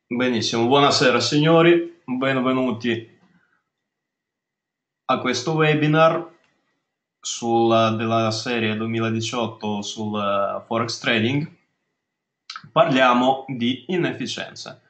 Benissimo, buonasera signori, benvenuti a questo webinar della serie 2018 sul Forex Trading. Parliamo di inefficienze.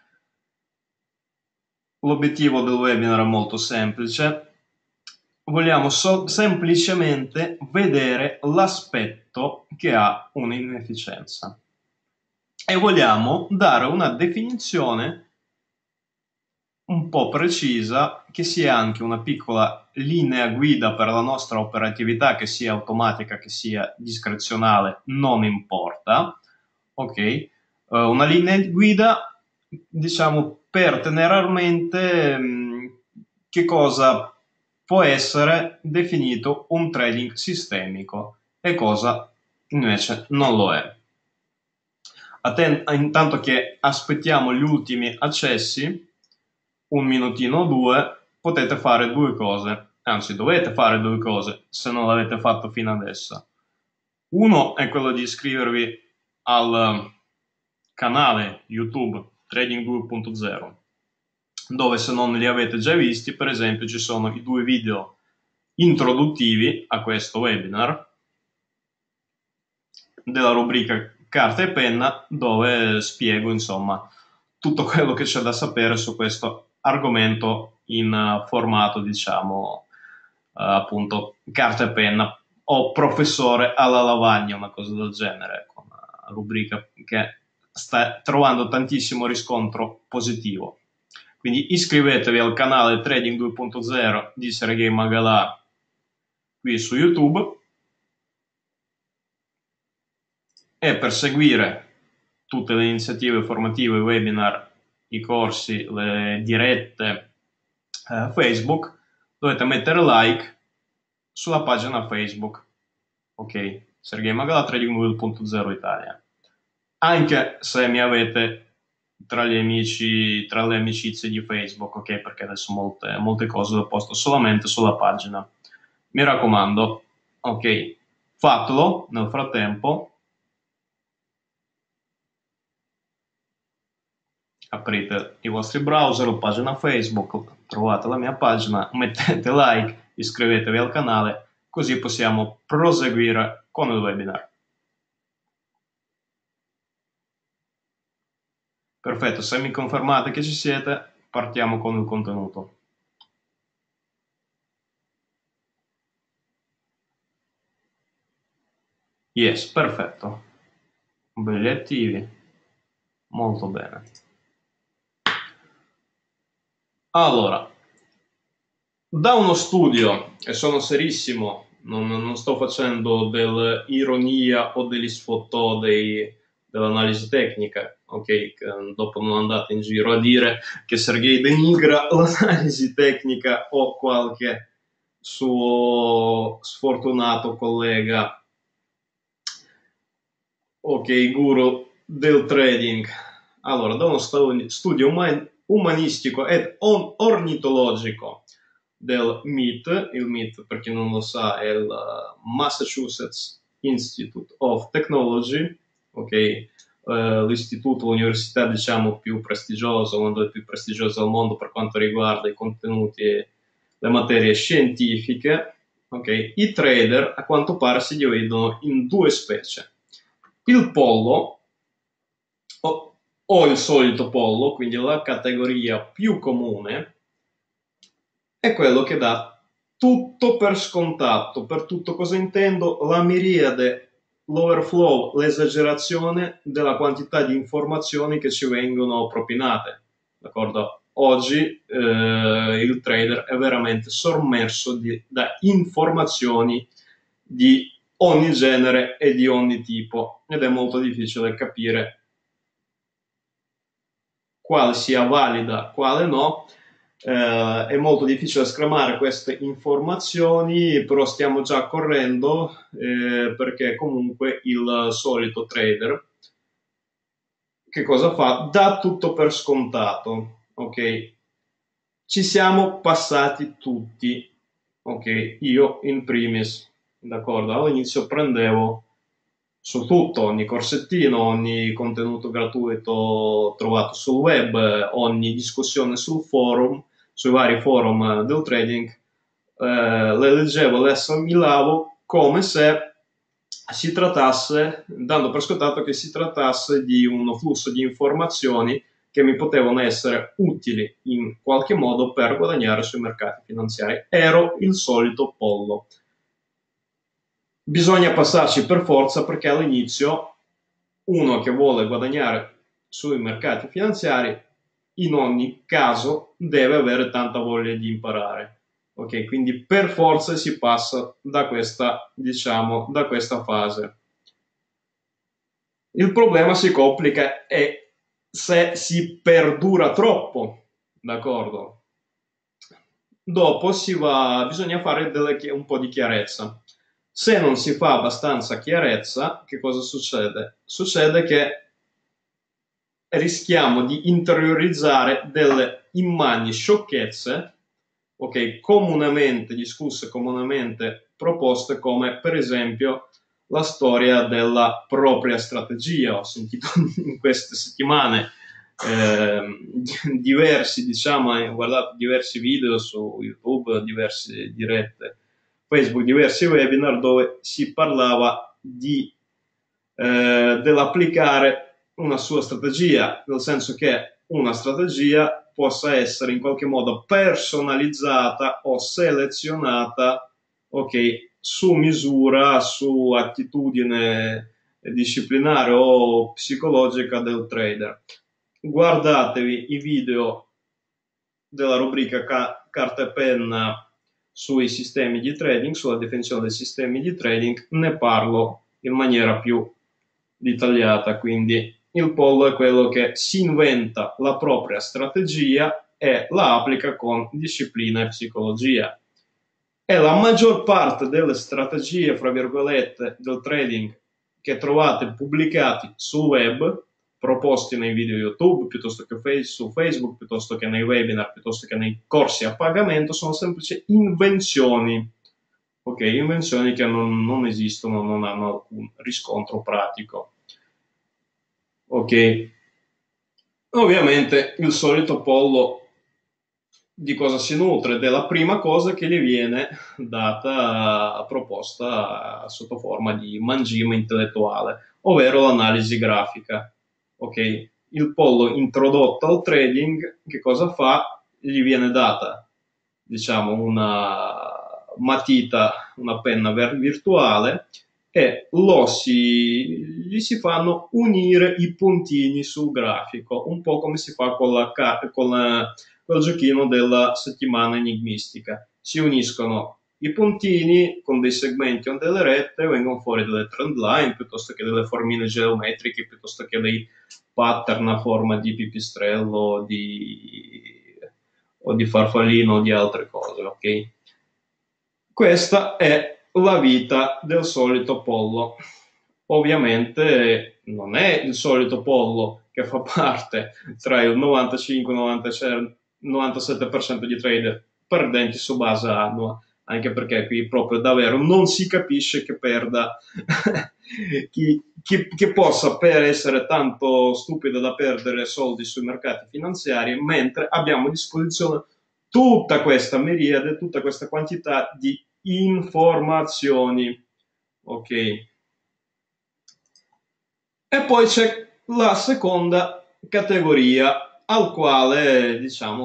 L'obiettivo del webinar è molto semplice. Vogliamo semplicemente vedere l'aspetto che ha un'inefficienza e vogliamo dare una definizione un po' precisa, che sia anche una piccola linea guida per la nostra operatività, che sia automatica, che sia discrezionale, non importa, ok? Una linea guida, diciamo, per tenere a mente che cosa può essere definito un trading sistemico e cosa invece non lo è. Intanto che aspettiamo gli ultimi accessi, un minutino o due, potete fare due cose, anzi dovete fare due cose se non l'avete fatto fino adesso. Uno è quello di iscrivervi al canale YouTube Trading 2.0, dove, se non li avete già visti, per esempio ci sono i due video introduttivi a questo webinar della rubrica carta e penna, dove spiego insomma tutto quello che c'è da sapere su questo argomento in formato, diciamo, appunto carta e penna, o professore alla lavagna, una cosa del genere, ecco, una rubrica che sta trovando tantissimo riscontro positivo. Quindi iscrivetevi al canale Trading 2.0 di Sergei Magalà qui su YouTube, e per seguire tutte le iniziative formative, i webinar, i corsi, le dirette Facebook, dovete mettere like sulla pagina Facebook, ok? Sergei Magalà Trading 2.0 Italia. Anche se mi avete tra gli amici, tra le amicizie di Facebook, ok? Perché adesso molte cose le posto solamente sulla pagina. Mi raccomando, ok? Fatelo nel frattempo. Aprite i vostri browser o pagina Facebook, trovate la mia pagina, mettete like, iscrivetevi al canale, così possiamo proseguire con il webinar. Perfetto, se mi confermate che ci siete, partiamo con il contenuto. Yes, perfetto. Belli attivi. Molto bene. Allora, da uno studio, e sono serissimo, non sto facendo dell'ironia o degli sfottò dell'analisi tecnica, ok? Che dopo non andate in giro a dire che Sergei denigra l'analisi tecnica o qualche suo sfortunato collega, ok, guru del trading. Allora, da uno studio umanistico ed ornitologico del MIT, il MIT per chi non lo sa è il Massachusetts Institute of Technology, ok, l'istituto, l'università diciamo più prestigiosa, una delle più prestigiose al mondo per quanto riguarda i contenuti e le materie scientifiche, ok. I trader a quanto pare si dividono in due specie: il pollo o il solito pollo, quindi la categoria più comune, è quello che dà tutto per scontato. Per tutto cosa intendo? La miriade, l'overflow, l'esagerazione della quantità di informazioni che ci vengono propinate. D'accordo? Oggi il trader è veramente sommerso da informazioni di ogni genere e di ogni tipo, ed è molto difficile capire quale sia valida, quale no. È molto difficile scremare queste informazioni, però stiamo già correndo, perché comunque il solito trader che cosa fa? Dà tutto per scontato, ok? Ci siamo passati tutti, ok? Io in primis, d'accordo? All'inizio prendevo su tutto, ogni corsettino, ogni contenuto gratuito trovato sul web, ogni discussione sul forum, sui vari forum del trading, le leggevo, le assimilavo come se si trattasse, dando per scontato che si trattasse di uno flusso di informazioni che mi potevano essere utili in qualche modo per guadagnare sui mercati finanziari. Ero il solito pollo. Bisogna passarci per forza perché all'inizio uno che vuole guadagnare sui mercati finanziari in ogni caso deve avere tanta voglia di imparare. Ok, quindi per forza si passa da questa, diciamo, da questa fase. Il problema si complica e se si perdura troppo, d'accordo? Dopo bisogna fare un po' di chiarezza. Se non si fa abbastanza chiarezza, che cosa succede? Succede che rischiamo di interiorizzare delle immani sciocchezze, ok, comunemente discusse, comunemente proposte, come per esempio la storia della propria strategia. Ho sentito in queste settimane diversi, diciamo, ho guardato diversi video su YouTube, diverse dirette Facebook, diversi webinar dove si parlava dell'applicare una sua strategia, nel senso che una strategia possa essere in qualche modo personalizzata o selezionata, ok, su misura, su attitudine disciplinare o psicologica del trader. Guardatevi i video della rubrica carta e penna sui sistemi di trading, sulla definizione dei sistemi di trading, ne parlo in maniera più dettagliata. Quindi il pollo è quello che si inventa la propria strategia e la applica con disciplina e psicologia. E la maggior parte delle strategie, fra virgolette, del trading che trovate pubblicati sul web, proposti nei video YouTube, piuttosto che su Facebook, piuttosto che nei webinar, piuttosto che nei corsi a pagamento, sono semplici invenzioni. Ok, invenzioni che non esistono, non hanno alcun riscontro pratico. Ok, ovviamente il solito pollo di cosa si nutre? Della prima cosa che gli viene data, proposta sotto forma di mangime intellettuale, ovvero l'analisi grafica. Ok, il pollo introdotto al trading, che cosa fa? Gli viene data, diciamo, una matita, una penna virtuale e gli si fanno unire i puntini sul grafico, un po' come si fa col giochino della settimana enigmistica. Si uniscono i puntini con dei segmenti o delle rette, vengono fuori delle trend line, piuttosto che delle formine geometriche, piuttosto che dei pattern a forma di pipistrello o di farfallino o di altre cose, ok? Questa è la vita del solito pollo. Ovviamente non è il solito pollo che fa parte tra il 95-97% di trader perdenti su base annua, anche perché qui proprio davvero non si capisce che perda chi possa per essere tanto stupido da perdere soldi sui mercati finanziari, mentre abbiamo a disposizione tutta questa miriade, tutta questa quantità di informazioni. Ok. E poi c'è la seconda categoria al quale, diciamo,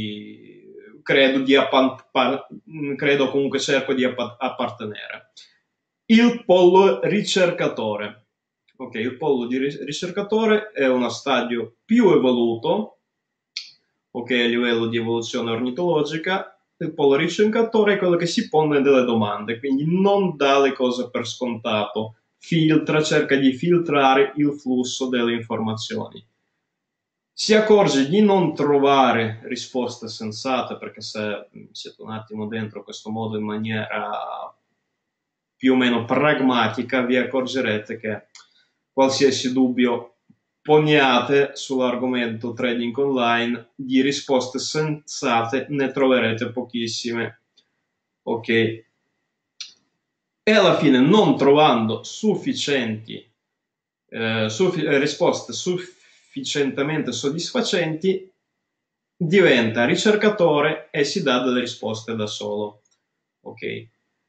credo comunque cerco di appartenere. Il pollo ricercatore. Ok, il pollo di ricercatore è uno stadio più evoluto, ok, a livello di evoluzione ornitologica. Il pollo ricercatore è quello che si pone delle domande, quindi non dà le cose per scontato, cerca di filtrare il flusso delle informazioni. Si accorge di non trovare risposte sensate, perché se siete un attimo dentro questo modo in maniera più o meno pragmatica, vi accorgerete che qualsiasi dubbio poniate sull'argomento trading online, di risposte sensate ne troverete pochissime. Ok? E alla fine, non trovando sufficienti risposte sufficientemente soddisfacenti, diventa ricercatore e si dà delle risposte da solo. Ok.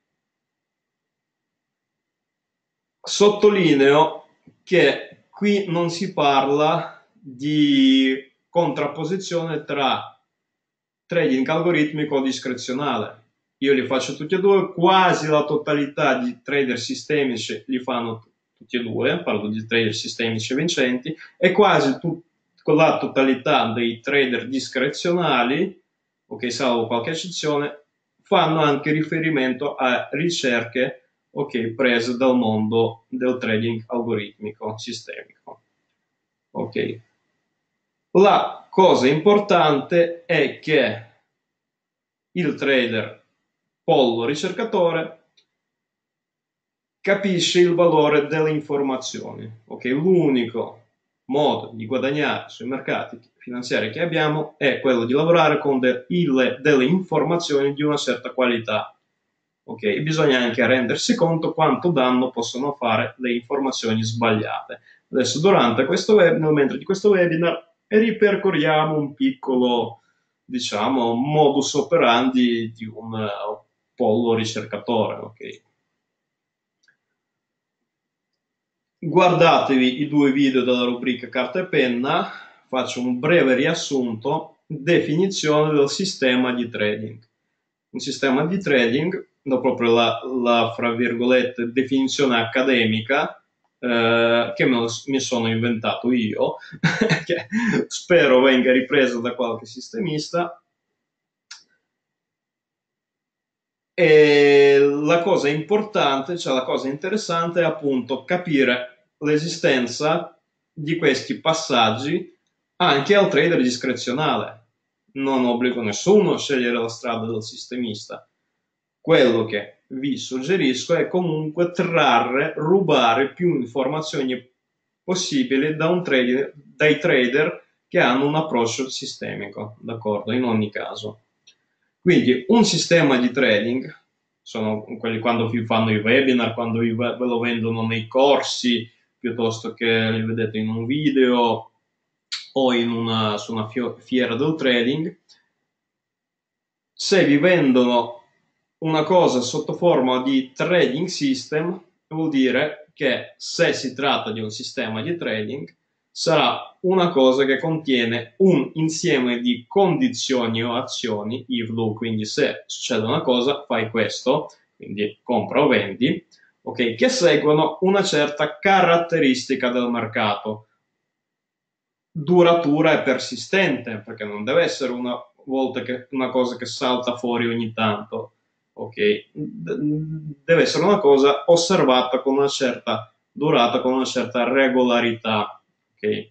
Sottolineo che qui non si parla di contrapposizione tra trading algoritmico o discrezionale. Io li faccio tutti e due, quasi la totalità di trader sistemici li fanno tutti e due, parlo di trader sistemici vincenti, e quasi la totalità dei trader discrezionali, ok, salvo qualche eccezione, fanno anche riferimento a ricerche, ok, prese dal mondo del trading algoritmico sistemico. Ok. La cosa importante è che il trader pollo ricercatore capisce il valore delle informazioni. Ok, l'unico modo di guadagnare sui mercati finanziari che abbiamo è quello di lavorare con delle informazioni di una certa qualità. Ok, bisogna anche rendersi conto quanto danno possono fare le informazioni sbagliate. Adesso durante questo webinar, mentre di questo webinar, ripercorriamo un piccolo, diciamo, modus operandi di un pollo ricercatore. Ok. Guardatevi i due video della rubrica carta e penna, faccio un breve riassunto, definizione del sistema di trading. Un sistema di trading, do proprio la fra virgolette, definizione accademica, che mi sono inventato io, che spero venga ripresa da qualche sistemista. E la cosa importante, cioè la cosa interessante è appunto capire l'esistenza di questi passaggi anche al trader discrezionale. Non obbligo nessuno a scegliere la strada del sistemista. Quello che vi suggerisco è comunque rubare più informazioni possibili dai trader che hanno un approccio sistemico, d'accordo? In ogni caso. Quindi un sistema di trading, sono quelli quando vi fanno i webinar, quando ve lo vendono nei corsi, piuttosto che li vedete in un video o su una fiera del trading. Se vi vendono una cosa sotto forma di trading system, vuol dire che se si tratta di un sistema di trading, sarà una cosa che contiene un insieme di condizioni o azioni, if do, quindi se succede una cosa fai questo, quindi compra o vendi, ok, che seguono una certa caratteristica del mercato, duratura e persistente, perché non deve essere una cosa che salta fuori ogni tanto, ok? Deve essere una cosa osservata con una certa durata, con una certa regolarità, ok?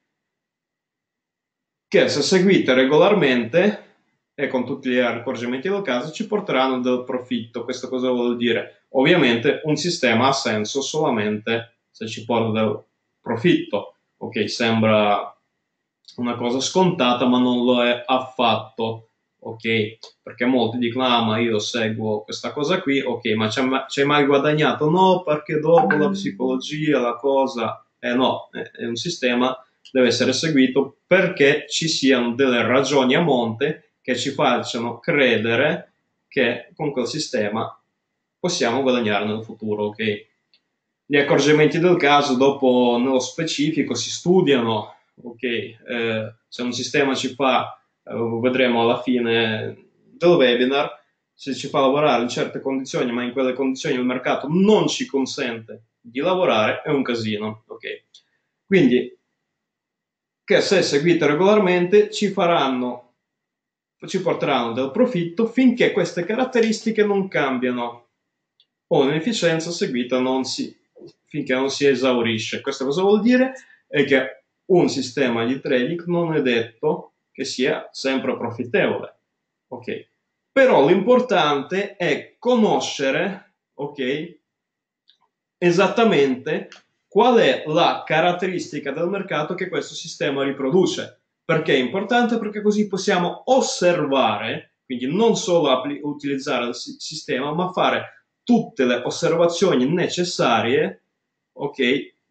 Che se seguite regolarmente e con tutti gli accorgimenti del caso ci porteranno del profitto. Questo cosa vuol dire? Ovviamente un sistema ha senso solamente se ci porta del profitto. Ok, sembra una cosa scontata, ma non lo è affatto. Ok, perché molti dicono: ah, ma io seguo questa cosa qui, ok, ma c'hai mai guadagnato? No, perché dopo la psicologia, la cosa, no, è un sistema, deve essere seguito perché ci siano delle ragioni a monte che ci facciano credere che con quel sistema possiamo guadagnare nel futuro, ok? Gli accorgimenti del caso dopo nello specifico si studiano, ok? Se un sistema ci fa, vedremo alla fine del webinar, se ci fa lavorare in certe condizioni, ma in quelle condizioni il mercato non ci consente di lavorare, è un casino, ok? Quindi, che se seguite regolarmente ci porteranno del profitto finché queste caratteristiche non cambiano o l'inefficienza seguita finché non si esaurisce. Questo cosa vuol dire? È che un sistema di trading non è detto che sia sempre profittevole, ok? Però l'importante è conoscere, ok, esattamente qual è la caratteristica del mercato che questo sistema riproduce. Perché è importante? Perché così possiamo osservare, quindi non solo utilizzare il sistema, ma fare tutte le osservazioni necessarie, ok,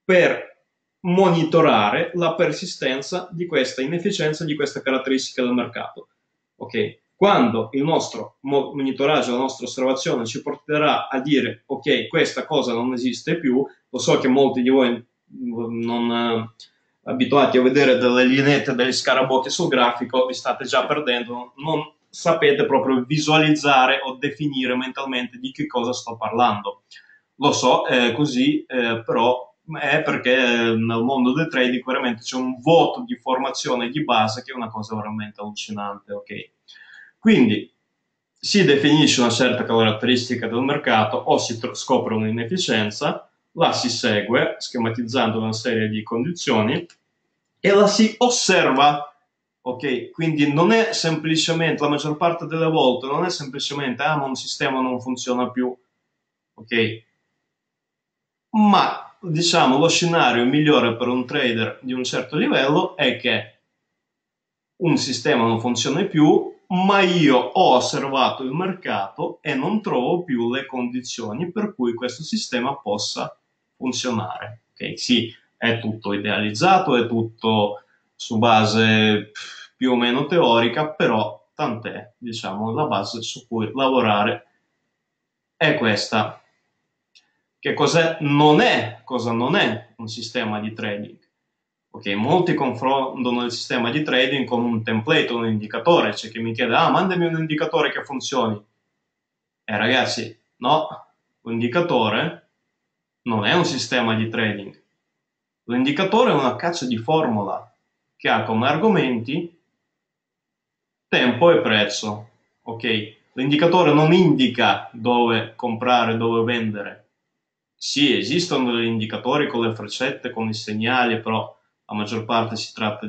per monitorare la persistenza di questa inefficienza, di questa caratteristica del mercato. Ok? Quando il nostro monitoraggio, la nostra osservazione ci porterà a dire ok, questa cosa non esiste più, lo so che molti di voi non abituati a vedere delle lineette, degli scarabocchi sul grafico, vi state già perdendo, non sapete proprio visualizzare o definire mentalmente di che cosa sto parlando. Lo so, così, però è perché nel mondo del trading veramente c'è un vuoto di formazione di base che è una cosa veramente allucinante, ok? Quindi si definisce una certa caratteristica del mercato o si scopre un'inefficienza, la si segue schematizzando una serie di condizioni e la si osserva, ok? Quindi non è semplicemente, la maggior parte delle volte, non è semplicemente, ah, ma un sistema non funziona più, ok? Ma diciamo lo scenario migliore per un trader di un certo livello è che un sistema non funziona più, ma io ho osservato il mercato e non trovo più le condizioni per cui questo sistema possa funzionare. Okay? Sì, è tutto idealizzato, è tutto su base più o meno teorica, però tant'è, diciamo, la base su cui lavorare è questa. Che cos'è? Cosa non è un sistema di trading? Ok, molti confondono il sistema di trading con un template, un indicatore. C'è chi mi chiede, ah, mandami un indicatore che funzioni. Ragazzi, no, l'indicatore non è un sistema di trading. L'indicatore è una caccia di formula che ha come argomenti tempo e prezzo. Ok, l'indicatore non indica dove comprare, dove vendere. Sì, esistono degli indicatori con le freccette, con i segnali, però la maggior parte si tratta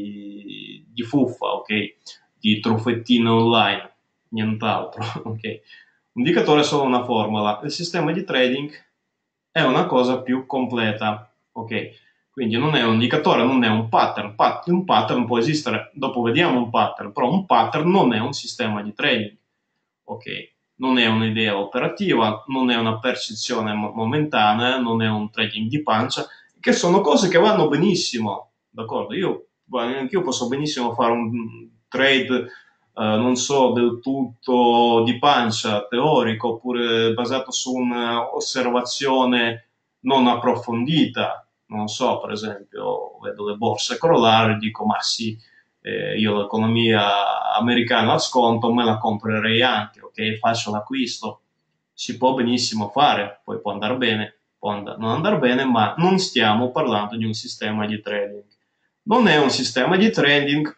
di fuffa, ok? Di truffettine online, nient'altro, ok? Un indicatore è solo una formula. Il sistema di trading è una cosa più completa, ok? Quindi non è un indicatore, non è un pattern. Un pattern può esistere, dopo vediamo un pattern, però un pattern non è un sistema di trading, ok? Non è un'idea operativa, non è una percezione momentanea, non è un trading di pancia, che sono cose che vanno benissimo, d'accordo? Anch'io posso benissimo fare un trade, non so, del tutto di pancia, teorico, oppure basato su un'osservazione non approfondita. Non so, per esempio, vedo le borse crollare e dico, ma sì, io l'economia americana a sconto me la comprerei anche, ok? Faccio l'acquisto, si può benissimo fare, poi può andare bene, può non andare bene, ma non stiamo parlando di un sistema di trading. Non è un sistema di trading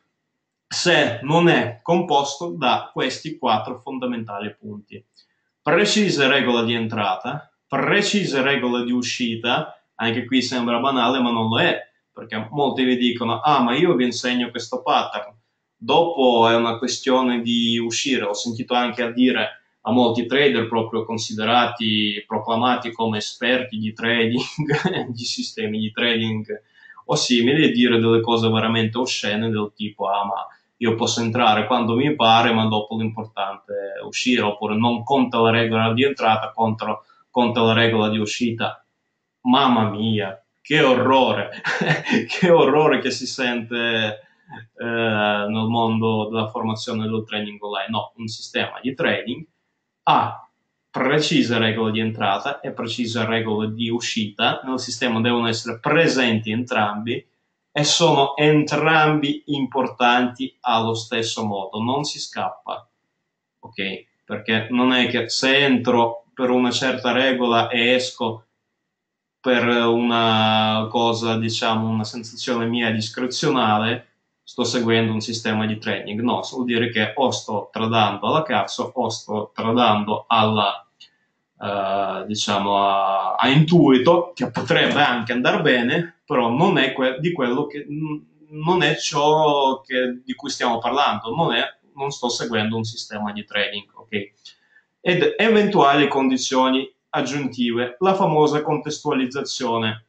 se non è composto da questi quattro fondamentali punti. Precise regole di entrata, precise regole di uscita, anche qui sembra banale ma non lo è, perché molti vi dicono, ah ma io vi insegno questo pattern, dopo è una questione di uscire, ho sentito anche a dire a molti trader proprio considerati, proclamati come esperti di trading, di sistemi di trading o simili, dire delle cose veramente oscene del tipo, ah ma io posso entrare quando mi pare, ma dopo l'importante è uscire, oppure non conta la regola di entrata, conta la regola di uscita. Mamma mia, che orrore, che orrore che si sente nel mondo della formazione del training online. No, un sistema di trading ha precise regole di entrata e precise regole di uscita. Nel sistema devono essere presenti entrambi e sono entrambi importanti allo stesso modo, non si scappa, ok? Perché non è che se entro per una certa regola e esco per una cosa, diciamo, una sensazione mia discrezionale, sto seguendo un sistema di trading. No, vuol dire che o sto tradando alla cazzo o sto tradando alla, diciamo, a intuito, che potrebbe anche andare bene, però non è di quello che non è ciò di cui stiamo parlando, non sto seguendo un sistema di trading, ok? Ed eventuali condizioni aggiuntive, la famosa contestualizzazione.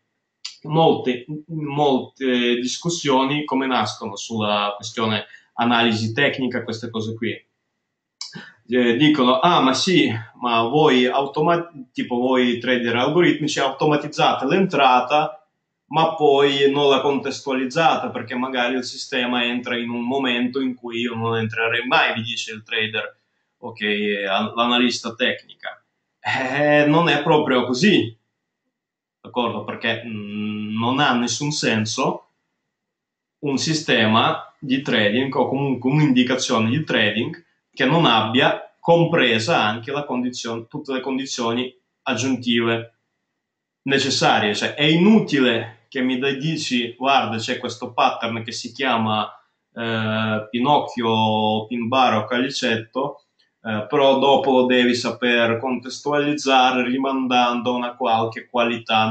Molte discussioni come nascono sulla questione analisi tecnica, queste cose qui. Dicono, ah ma sì, ma voi, tipo voi trader algoritmici automatizzate l'entrata ma poi non l'ha contestualizzata perché magari il sistema entra in un momento in cui io non entrerei mai, vi dice il trader, ok, l'analista tecnica. Non è proprio così, d'accordo? Perché non ha nessun senso un sistema di trading o comunque un'indicazione di trading che non abbia compresa anche tutte le condizioni aggiuntive necessarie. Cioè è inutile che mi dici guarda c'è questo pattern che si chiama Pinocchio, Pin Bar o Calicetto, però dopo lo devi saper contestualizzare rimandando a una qualche qualità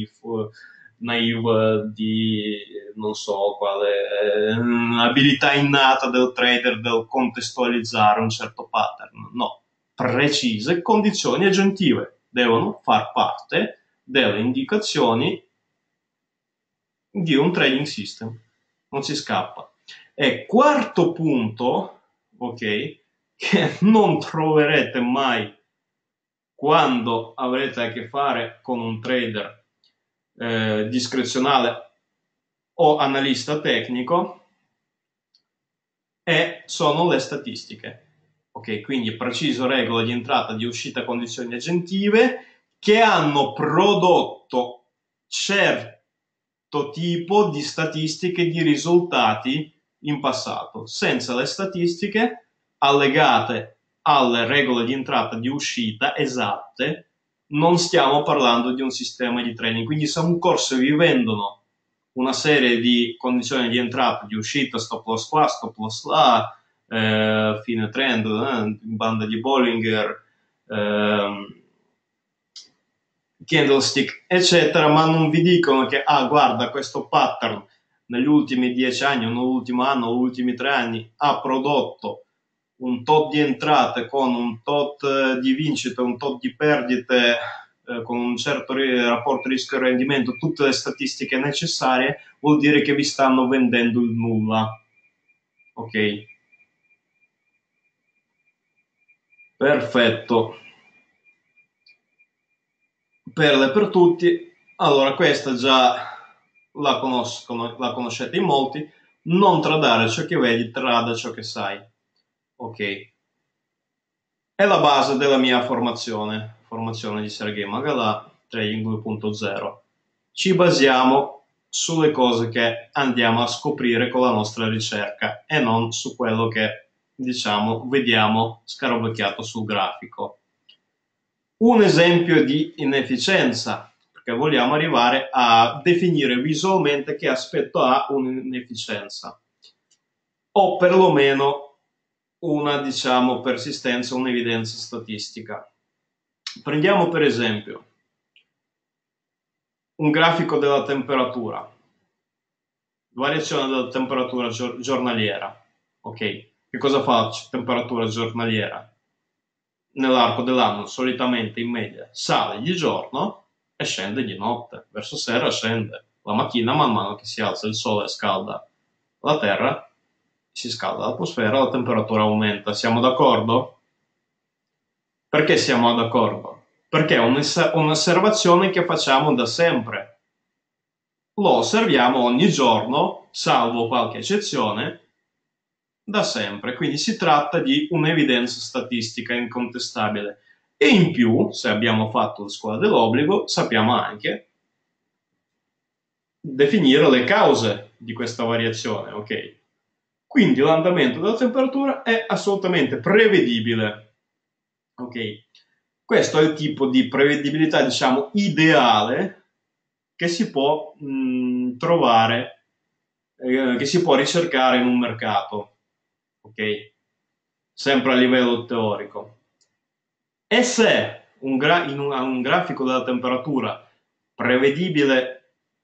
naive di non so quale abilità innata del trader del contestualizzare un certo pattern. No, precise condizioni aggiuntive devono far parte delle indicazioni di un trading system, non si scappa. E quarto punto, ok, che non troverete mai quando avrete a che fare con un trader discrezionale o analista tecnico, sono le statistiche. Ok, quindi preciso regole di entrata, di uscita, condizioni aggiuntive che hanno prodotto certo tipo di statistiche di risultati in passato. Senza le statistiche allegate alle regole di entrata e di uscita esatte, non stiamo parlando di un sistema di trading. Quindi se un corso vi vendono una serie di condizioni di entrata, di uscita, stop loss qua, stop loss là, fine trend, banda di Bollinger, candlestick, eccetera, ma non vi dicono che, guarda, questo pattern negli ultimi 10 anni, o nell'ultimo anno, o negli ultimi 3 anni, ha prodotto un tot di entrate con un tot di vincite, un tot di perdite, con un certo rapporto rischio-rendimento, tutte le statistiche necessarie, vuol dire che vi stanno vendendo il nulla. Ok? Perfetto. Perle per tutti. Allora, questa già la conoscete in molti. Non tradare ciò che vedi, trada ciò che sai. Ok. È la base della mia formazione di Sergei Magalà, Trading 2.0. Ci basiamo sulle cose che andiamo a scoprire con la nostra ricerca e non su quello che, diciamo, vediamo scarabocchiato sul grafico. Un esempio di inefficienza, perché vogliamo arrivare a definire visualmente che aspetto ha un'inefficienza, o perlomeno una, diciamo, persistenza, un'evidenza statistica. Prendiamo per esempio un grafico della temperatura, variazione della temperatura giornaliera. Ok, che cosa fa la temperatura giornaliera? Nell'arco dell'anno solitamente in media sale di giorno e scende di notte, verso sera scende. La mattina man mano che si alza il sole scalda la terra, si scalda l'atmosfera, la temperatura aumenta. Siamo d'accordo? Perché siamo d'accordo? Perché è un'osservazione che facciamo da sempre. Lo osserviamo ogni giorno, salvo qualche eccezione, da sempre. Quindi si tratta di un'evidenza statistica incontestabile. E in più, se abbiamo fatto la scuola dell'obbligo, sappiamo anche definire le cause di questa variazione, ok? Quindi l'andamento della temperatura è assolutamente prevedibile, ok? Questo è il tipo di prevedibilità, diciamo, ideale che si può trovare, che si può ricercare in un mercato, ok? Sempre a livello teorico. E se un grafico della temperatura prevedibile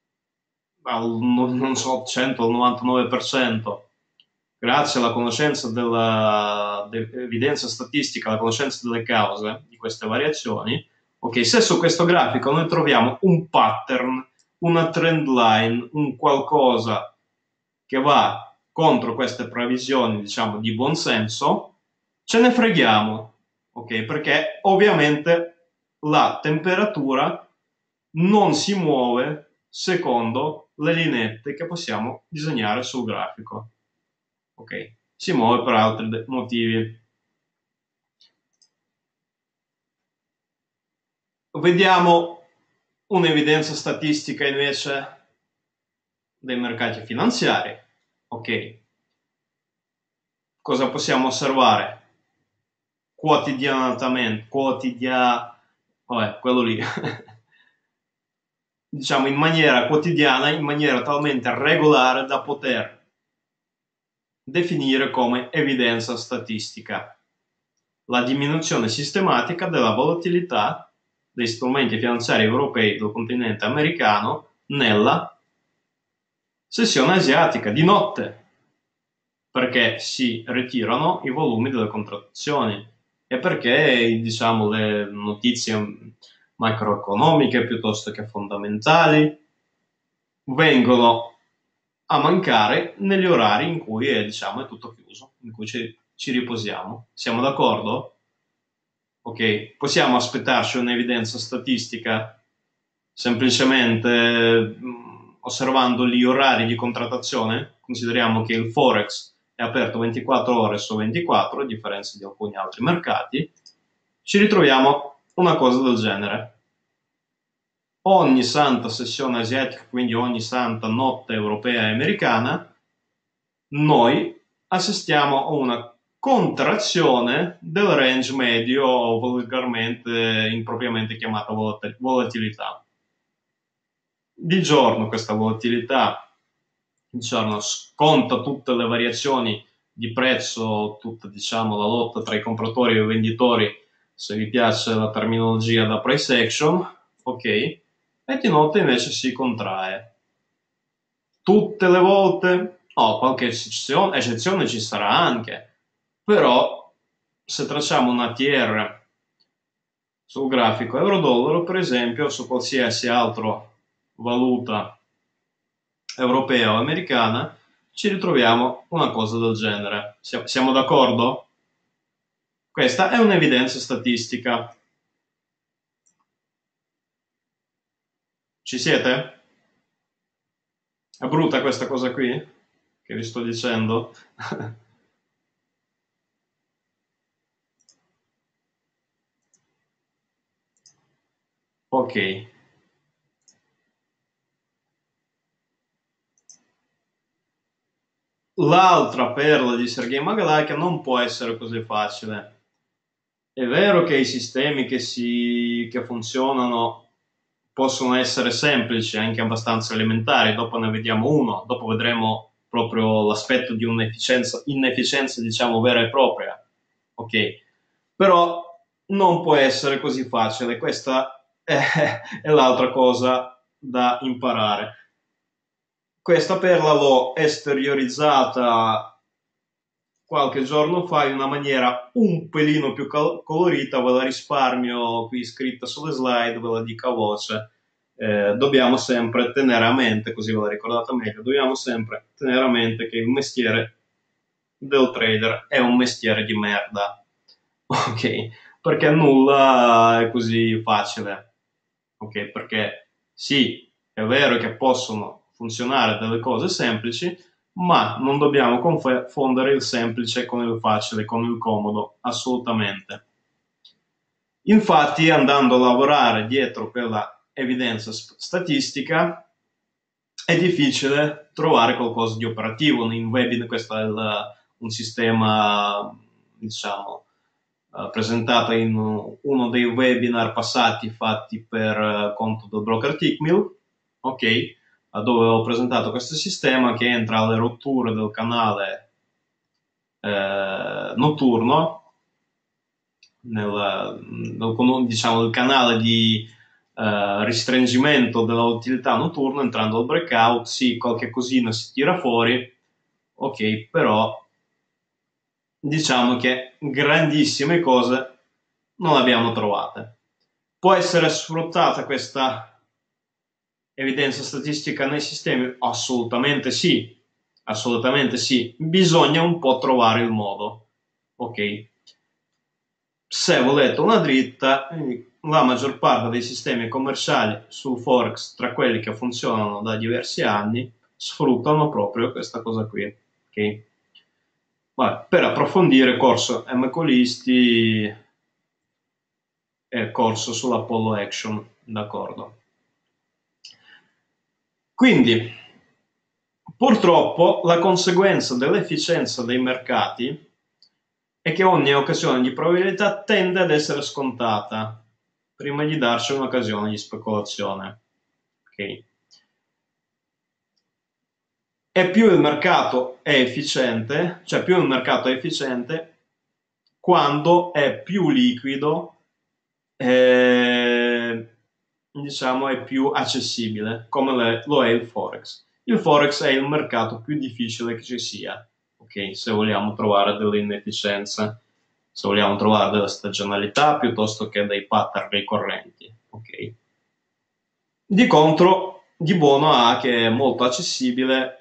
non so, 100 o 99%, grazie alla conoscenza dell'evidenza statistica, alla conoscenza delle cause di queste variazioni, ok, se su questo grafico noi troviamo un pattern, una trend line, un qualcosa che va contro queste previsioni, diciamo, di buon senso, ce ne freghiamo, ok? Perché ovviamente la temperatura non si muove secondo le lineette che possiamo disegnare sul grafico. Ok, si muove per altri motivi. Vediamo un'evidenza statistica invece dei mercati finanziari. Ok, cosa possiamo osservare? Quotidianamente, vabbè, quello lì. Diciamo in maniera quotidiana, in maniera talmente regolare da poter definire come evidenza statistica la diminuzione sistematica della volatilità dei strumenti finanziari europei del continente americano nella sessione asiatica di notte, perché si ritirano i volumi delle contrattazioni e perché, diciamo, le notizie macroeconomiche piuttosto che fondamentali vengono a mancare negli orari in cui diciamo, è tutto chiuso, in cui ci riposiamo. Siamo d'accordo? Ok, possiamo aspettarci un'evidenza statistica semplicemente osservando gli orari di contrattazione. Consideriamo che il Forex è aperto 24 ore su 24, a differenza di alcuni altri mercati. Ci ritroviamo una cosa del genere. Ogni santa sessione asiatica, quindi ogni santa notte europea e americana, noi assistiamo a una contrazione del range medio o volgarmente, impropriamente chiamata volatilità. Di giorno questa volatilità di giorno sconta tutte le variazioni di prezzo, tutta diciamo la lotta tra i compratori e i venditori, se vi piace la terminologia da price action, ok, e di notte invece si contrae. Tutte le volte, qualche eccezione ci sarà anche, però se tracciamo una TR sul grafico euro-dollaro, per esempio, su qualsiasi altra valuta europea o americana, ci ritroviamo una cosa del genere. Siamo d'accordo? Questa è un'evidenza statistica. Ci siete? È brutta questa cosa qui che vi sto dicendo? Ok. L'altra perla di Sergei Magalai che non può essere così facile. È vero che i sistemi che funzionano possono essere semplici, anche abbastanza elementari, dopo ne vediamo uno, dopo vedremo proprio l'aspetto di inefficienza diciamo vera e propria, ok? Però non può essere così facile, questa è l'altra cosa da imparare. Questa perla l'ho esteriorizzata qualche giorno fa in una maniera un pelino più colorita, ve la risparmio qui scritta sulle slide, ve la dico a voce. Dobbiamo sempre tenere a mente, così ve la ricordate meglio, dobbiamo sempre tenere a mente che il mestiere del trader è un mestiere di merda, ok? Perché nulla è così facile, ok? Perché sì, è vero che possono funzionare delle cose semplici, ma non dobbiamo confondere il semplice con il facile, con il comodo, assolutamente. Infatti, andando a lavorare dietro quella evidenza statistica, è difficile trovare qualcosa di operativo. In webinar questo è un sistema, diciamo, presentato in uno dei webinar passati fatti per conto del broker Tickmill, ok? Dove ho presentato questo sistema che entra alle rotture del canale notturno, diciamo, del canale di restringimento della utilità notturna, entrando al breakout, sì, qualche cosina si tira fuori, ok, però diciamo che grandissime cose non le abbiamo trovate. Può essere sfruttata questa evidenza statistica nei sistemi? Assolutamente sì, assolutamente sì. Bisogna un po' trovare il modo, ok? Se volete una la maggior parte dei sistemi commerciali sul Forex, tra quelli che funzionano da diversi anni, sfruttano proprio questa cosa qui. Okay? Per approfondire, corso mcolisti e corso sull'Apollo Action, d'accordo. Quindi, purtroppo, la conseguenza dell'efficienza dei mercati è che ogni occasione di probabilità tende ad essere scontata prima di darci un'occasione di speculazione. Okay. E più il mercato è efficiente, cioè più il mercato è efficiente quando è più liquido, diciamo è più accessibile, come lo è il Forex. Il Forex è il mercato più difficile che ci sia, ok? Se vogliamo trovare delle inefficienze, se vogliamo trovare della stagionalità piuttosto che dei pattern ricorrenti, ok? Di contro, di buono ha che è molto accessibile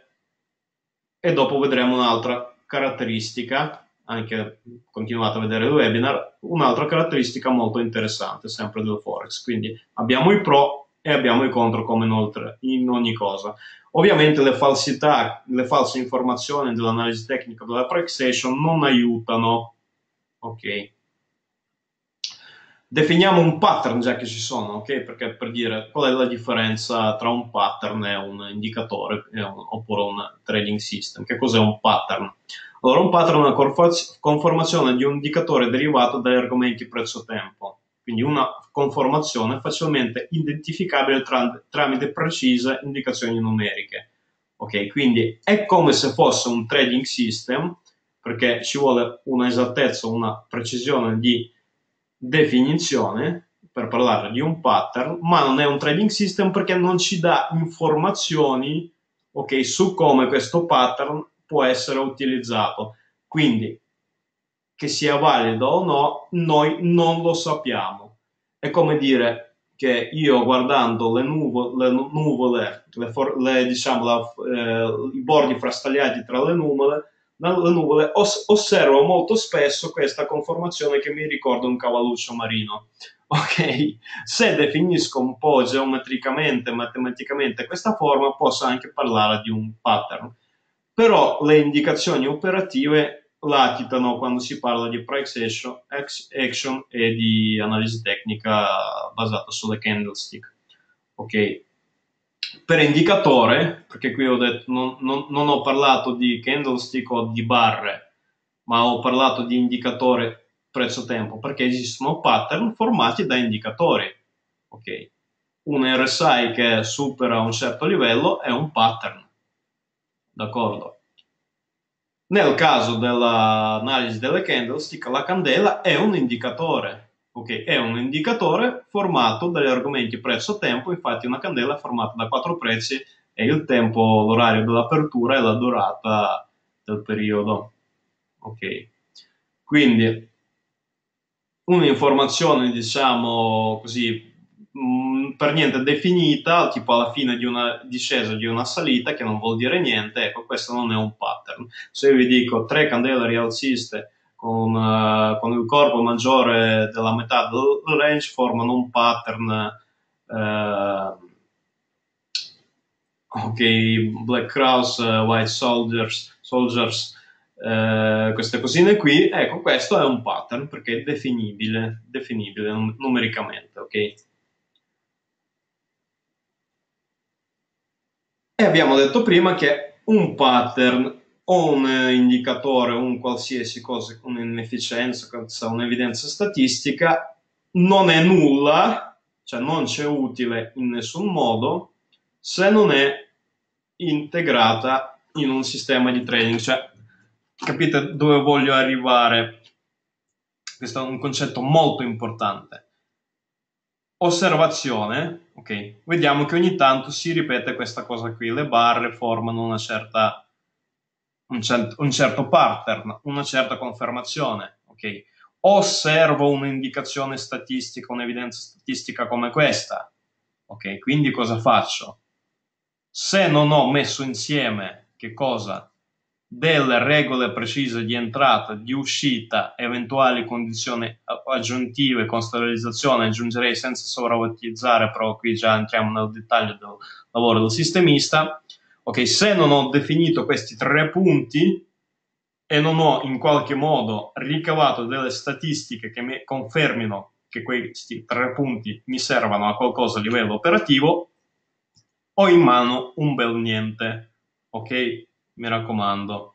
e dopo vedremo un'altra caratteristica, anche continuate a vedere il webinar, un'altra caratteristica molto interessante sempre del Forex. Quindi abbiamo i pro e abbiamo i contro come in ogni cosa. Ovviamente le falsità, le false informazioni dell'analisi tecnica della price action non aiutano, ok? Definiamo un pattern già che ci sono, ok? Perché per dire qual è la differenza tra un pattern e un indicatore oppure un trading system. Che cos'è un pattern? Allora, un pattern è una conformazione di un indicatore derivato dagli argomenti prezzo-tempo. Quindi una conformazione facilmente identificabile tramite precise indicazioni numeriche. Ok, quindi è come se fosse un trading system, perché ci vuole una esattezza, una precisione di definizione per parlare di un pattern, ma non è un trading system perché non ci dà informazioni, ok, su come questo pattern può essere utilizzato. Quindi, che sia valido o no, noi non lo sappiamo. È come dire che io guardando le nuvole diciamo, i bordi frastagliati tra le nuvole osservo molto spesso questa conformazione che mi ricorda un cavalluccio marino. Ok, se definisco un po' geometricamente, matematicamente questa forma, posso anche parlare di un pattern. Però le indicazioni operative latitano quando si parla di price action e di analisi tecnica basata sulle candlestick. Ok. Per indicatore, perché qui ho detto non ho parlato di candlestick o di barre, ma ho parlato di indicatore prezzo-tempo, perché esistono pattern formati da indicatori. Ok. Un RSI che supera un certo livello è un pattern. D'accordo? Nel caso dell'analisi delle candlestick, la candela è un indicatore, ok? È un indicatore formato dagli argomenti prezzo-tempo, infatti una candela è formata da 4 prezzi e il tempo, l'orario dell'apertura e la durata del periodo, ok? Quindi un'informazione, diciamo così, per niente definita, tipo alla fine di una discesa, di una salita, che non vuol dire niente, ecco, questo non è un pattern. Se io vi dico 3 candele rialziste con il corpo maggiore della metà del range, formano un pattern, ok, Black Cross, White Soldiers, queste cosine qui, ecco, questo è un pattern perché è definibile numericamente, ok? E abbiamo detto prima che un pattern o un indicatore, un qualsiasi cosa, un'inefficienza, un'evidenza statistica, non è nulla, cioè non c'è utile in nessun modo se non è integrata in un sistema di trading. Cioè, capite dove voglio arrivare? Questo è un concetto molto importante. Osservazione, ok, vediamo che ogni tanto si ripete questa cosa qui, le barre formano un certo pattern, una certa confermazione, ok. Osservo un'indicazione statistica, un'evidenza statistica come questa, ok, quindi cosa faccio? Se non ho messo insieme che cosa? delle regole precise di entrata, di uscita, eventuali condizioni aggiuntive con sterilizzazione, aggiungerei senza sovrautilizzare, però qui già entriamo nel dettaglio del lavoro del sistemista. Ok, se non ho definito questi 3 punti e non ho in qualche modo ricavato delle statistiche che mi confermino che questi 3 punti mi servano a qualcosa a livello operativo, ho in mano un bel niente, ok? Mi raccomando.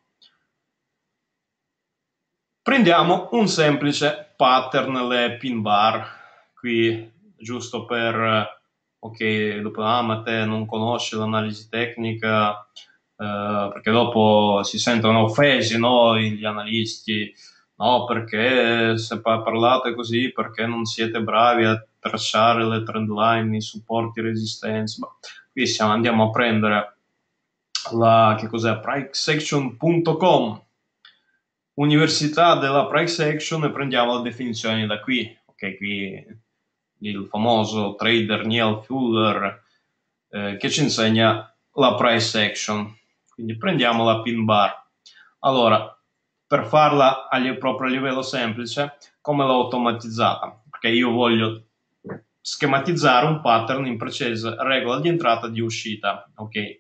Prendiamo un semplice pattern, le pin bar, qui giusto per, ok, dopo, ma te non conosci l'analisi tecnica, perché dopo si sentono offesi, no, gli analisti, no, perché se parlate così, perché non siete bravi a tracciare le trend line, i supporti, e resistenze. Qui andiamo a prendere che cos'è, priceaction.com, Università della price action, e prendiamo le definizioni da qui. Ok, qui il famoso trader Neil Fuller che ci insegna la price action. Quindi prendiamo la pin bar. Allora, per farla proprio a livello semplice, come l'ho automatizzata? Perché io voglio schematizzare un pattern in precisa regola di entrata e di uscita. Ok.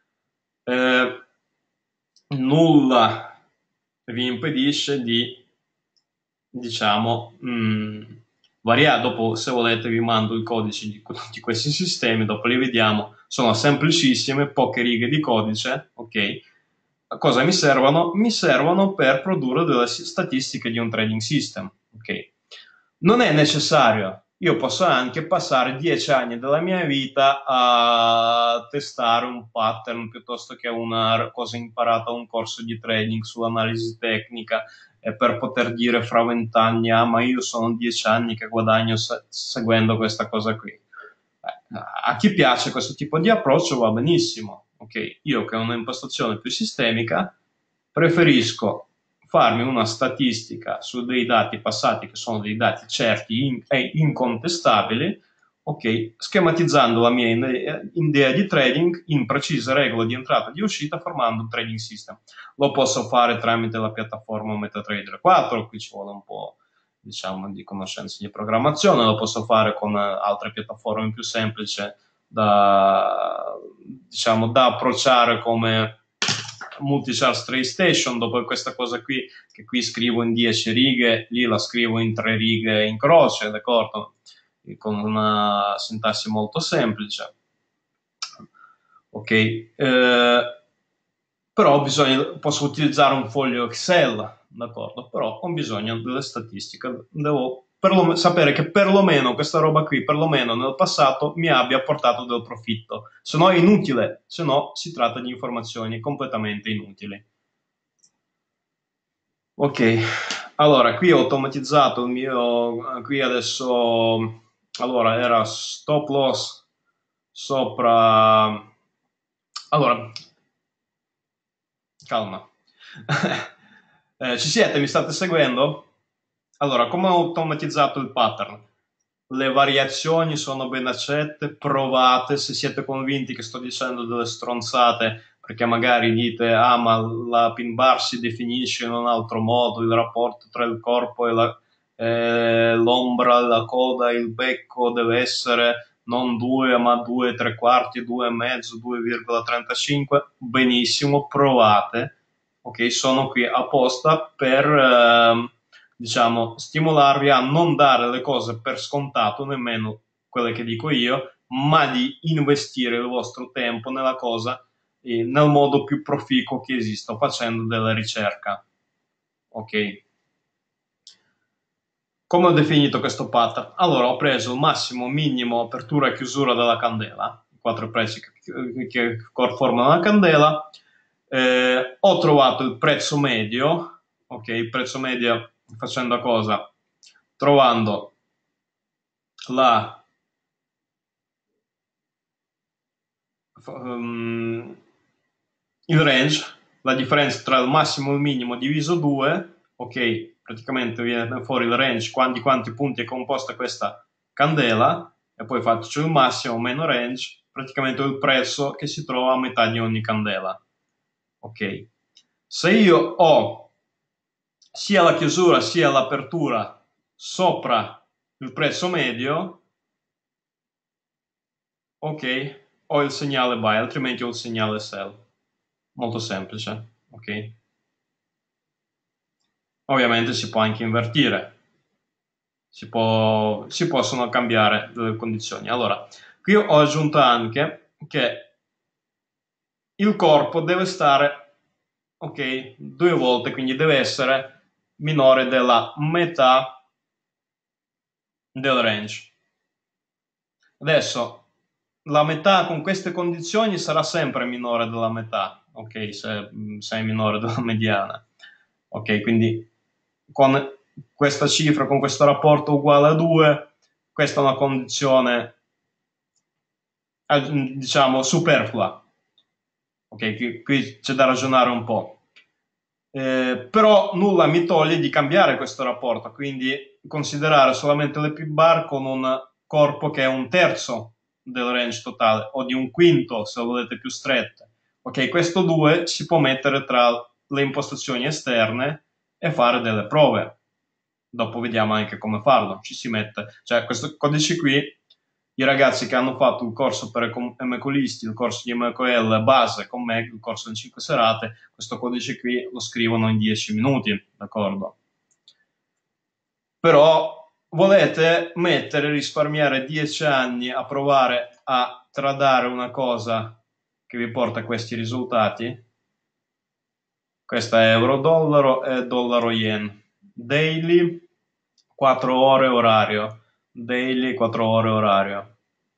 Nulla vi impedisce di, diciamo, variare. Dopo, se volete, vi mando i codici di questi sistemi, dopo li vediamo. Sono semplicissime, poche righe di codice, ok? A cosa mi servono? Mi servono per produrre delle statistiche di un trading system, ok? Non è necessario. Io posso anche passare 10 anni della mia vita a testare un pattern piuttosto che una cosa imparata a un corso di trading sull'analisi tecnica, per poter dire fra 20 anni, ma io sono 10 anni che guadagno seguendo questa cosa qui. A chi piace questo tipo di approccio va benissimo. Ok, io che ho un'impostazione più sistemica preferisco farmi una statistica su dei dati passati che sono dei dati certi e incontestabili, ok, schematizzando la mia idea di trading in precise regole di entrata e di uscita, formando un trading system. Lo posso fare tramite la piattaforma MetaTrader 4, qui ci vuole un po', diciamo, di conoscenze di programmazione. Lo posso fare con altre piattaforme più semplici diciamo, da approcciare, come Multichart TradeStation. Dopo questa cosa qui, che qui scrivo in 10 righe, lì la scrivo in 3 righe in croce, d'accordo? Con una sintassi molto semplice. Ok, però posso utilizzare un foglio Excel, d'accordo? Però ho bisogno delle statistiche, devo sapere che perlomeno questa roba qui, perlomeno nel passato, mi abbia portato del profitto. Se no è inutile, se no si tratta di informazioni completamente inutili. Ok, allora qui ho automatizzato il mio, qui adesso, allora era stop loss sopra, allora, calma. Ci siete? Mi state seguendo? Allora, come ho automatizzato il pattern? Le variazioni sono ben accette, provate. Se siete convinti che sto dicendo delle stronzate, perché magari dite, ma la pin bar si definisce in un altro modo, il rapporto tra il corpo e l'ombra, la coda, il becco deve essere non 2, ma 2 tre quarti, 2 e mezzo, 2,35. Benissimo, provate. Ok, sono qui apposta per diciamo, stimolarvi a non dare le cose per scontato, nemmeno quelle che dico io, ma di investire il vostro tempo nella cosa nel modo più proficuo che esista, facendo della ricerca. Ok. Come ho definito questo pattern? Allora, ho preso il massimo, minimo, apertura e chiusura della candela, i 4 prezzi che formano la candela. Ho trovato il prezzo medio, ok, il prezzo medio facendo cosa? Trovando il range, la differenza tra il massimo e il minimo diviso 2, ok, praticamente viene fuori il range di quanti punti è composta questa candela, e poi faccio il massimo meno range, praticamente il prezzo che si trova a metà di ogni candela, ok. Se io ho sia la chiusura sia l'apertura sopra il prezzo medio, ok, ho il segnale buy, altrimenti ho il segnale sell. Molto semplice, ok? Ovviamente si può anche invertire, si possono cambiare delle condizioni. Allora, qui ho aggiunto anche che il corpo deve stare, ok, 2 volte, quindi deve essere minore della metà del range. Adesso, la metà con queste condizioni sarà sempre minore della metà, ok, se è minore della mediana. Ok, quindi con questa cifra, con questo rapporto uguale a 2, questa è una condizione, diciamo, superflua. Ok, qui c'è da ragionare un po'. Però nulla mi toglie di cambiare questo rapporto, quindi considerare solamente le P-bar con un corpo che è un terzo del range totale o di un quinto se lo volete più strette. Ok, questo 2 si può mettere tra le impostazioni esterne e fare delle prove. Dopo vediamo anche come farlo. Ci si mette, cioè questo codice qui, i ragazzi che hanno fatto il corso per MQListi, il corso di MQL base con me, il corso in 5 serate, questo codice qui lo scrivono in 10 minuti, d'accordo? Però volete risparmiare 10 anni a provare a tradare una cosa che vi porta a questi risultati? Questa è euro-dollaro e dollaro-yen. Daily, 4 ore orario. Daily, 4 ore orario.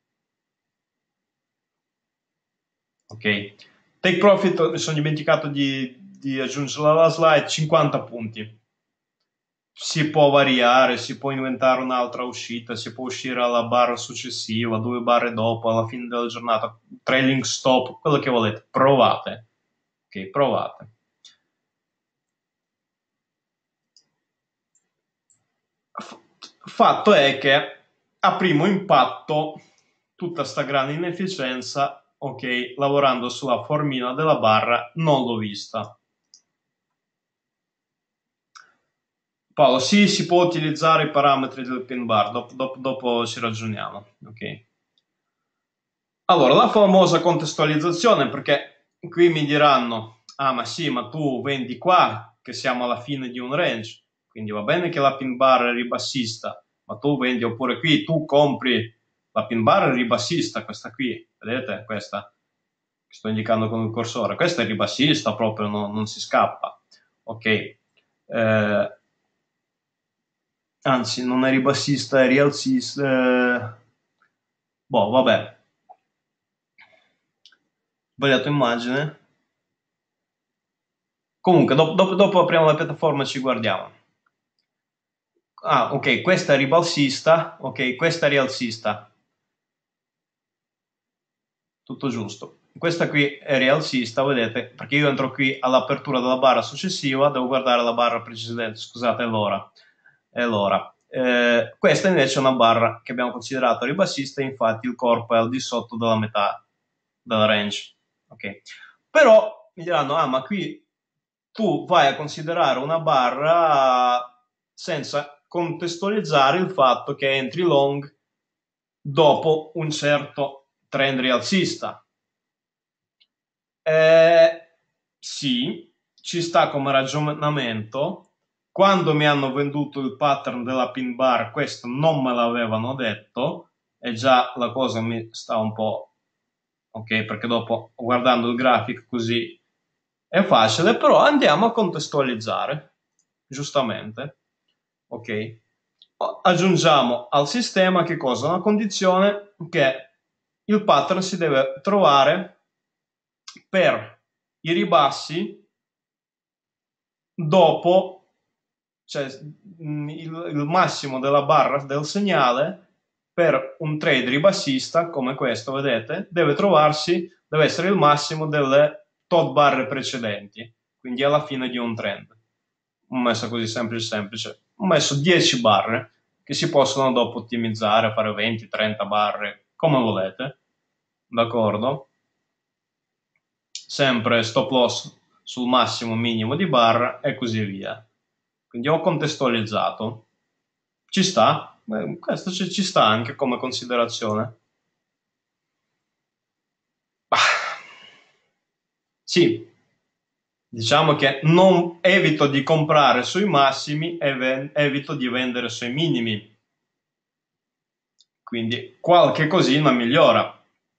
Ok. Take profit, mi sono dimenticato di aggiungere alla slide, 50 punti. Si può variare, si può inventare un'altra uscita, si può uscire alla barra successiva, 2 barre dopo, alla fine della giornata, trailing stop, quello che volete. Provate. Ok, provate. Fatto è che a primo impatto tutta sta grande inefficienza, ok, lavorando sulla formina della barra non l'ho vista. Paolo, sì, si può utilizzare i parametri del pin bar, dopo ci ragioniamo, ok. Allora, la famosa contestualizzazione, perché qui mi diranno, ah ma sì, ma tu vendi qua, che siamo alla fine di un range, quindi va bene che la pin bar è ribassista, ma tu vendi, oppure qui tu compri la pin bar è ribassista, questa qui, vedete, questa, che sto indicando con il cursore, questa è ribassista proprio, non si scappa, ok. Anzi, non è ribassista, è rialzista, boh, vabbè, sbagliato immagine. Comunque, dopo apriamo la piattaforma e ci guardiamo. Ah, ok, questa è ribalsista, ok, questa è rialzista. Tutto giusto. Questa qui è rialzista, vedete, perché io entro qui all'apertura della barra successiva, devo guardare la barra precedente, scusate, è l'ora. È l'ora. Questa invece è una barra che abbiamo considerato ribassista, infatti il corpo è al di sotto della metà della range. Ok. Però mi diranno, ah, ma qui tu vai a considerare una barra senza contestualizzare il fatto che entri long dopo un certo trend rialzista. Sì, ci sta come ragionamento. Quando mi hanno venduto il pattern della pin bar, questo non me l'avevano detto e già la cosa mi sta un po', ok, perché dopo guardando il grafico così è facile, però andiamo a contestualizzare, giustamente, ok. Aggiungiamo al sistema che cosa? Una condizione che il pattern si deve trovare per i ribassi dopo, cioè il massimo della barra del segnale per un trade ribassista come questo, vedete, deve essere il massimo delle tot barre precedenti, quindi alla fine di un trend. Ho messo così semplice. Ho messo 10 barre che si possono dopo ottimizzare, fare 20-30 barre, come volete, d'accordo? Sempre stop loss sul massimo minimo di bar e così via. Quindi ho contestualizzato. Ci sta, questo ci sta anche come considerazione. Sì, diciamo che non evito di comprare sui massimi e evito di vendere sui minimi. Quindi qualche cosina migliora.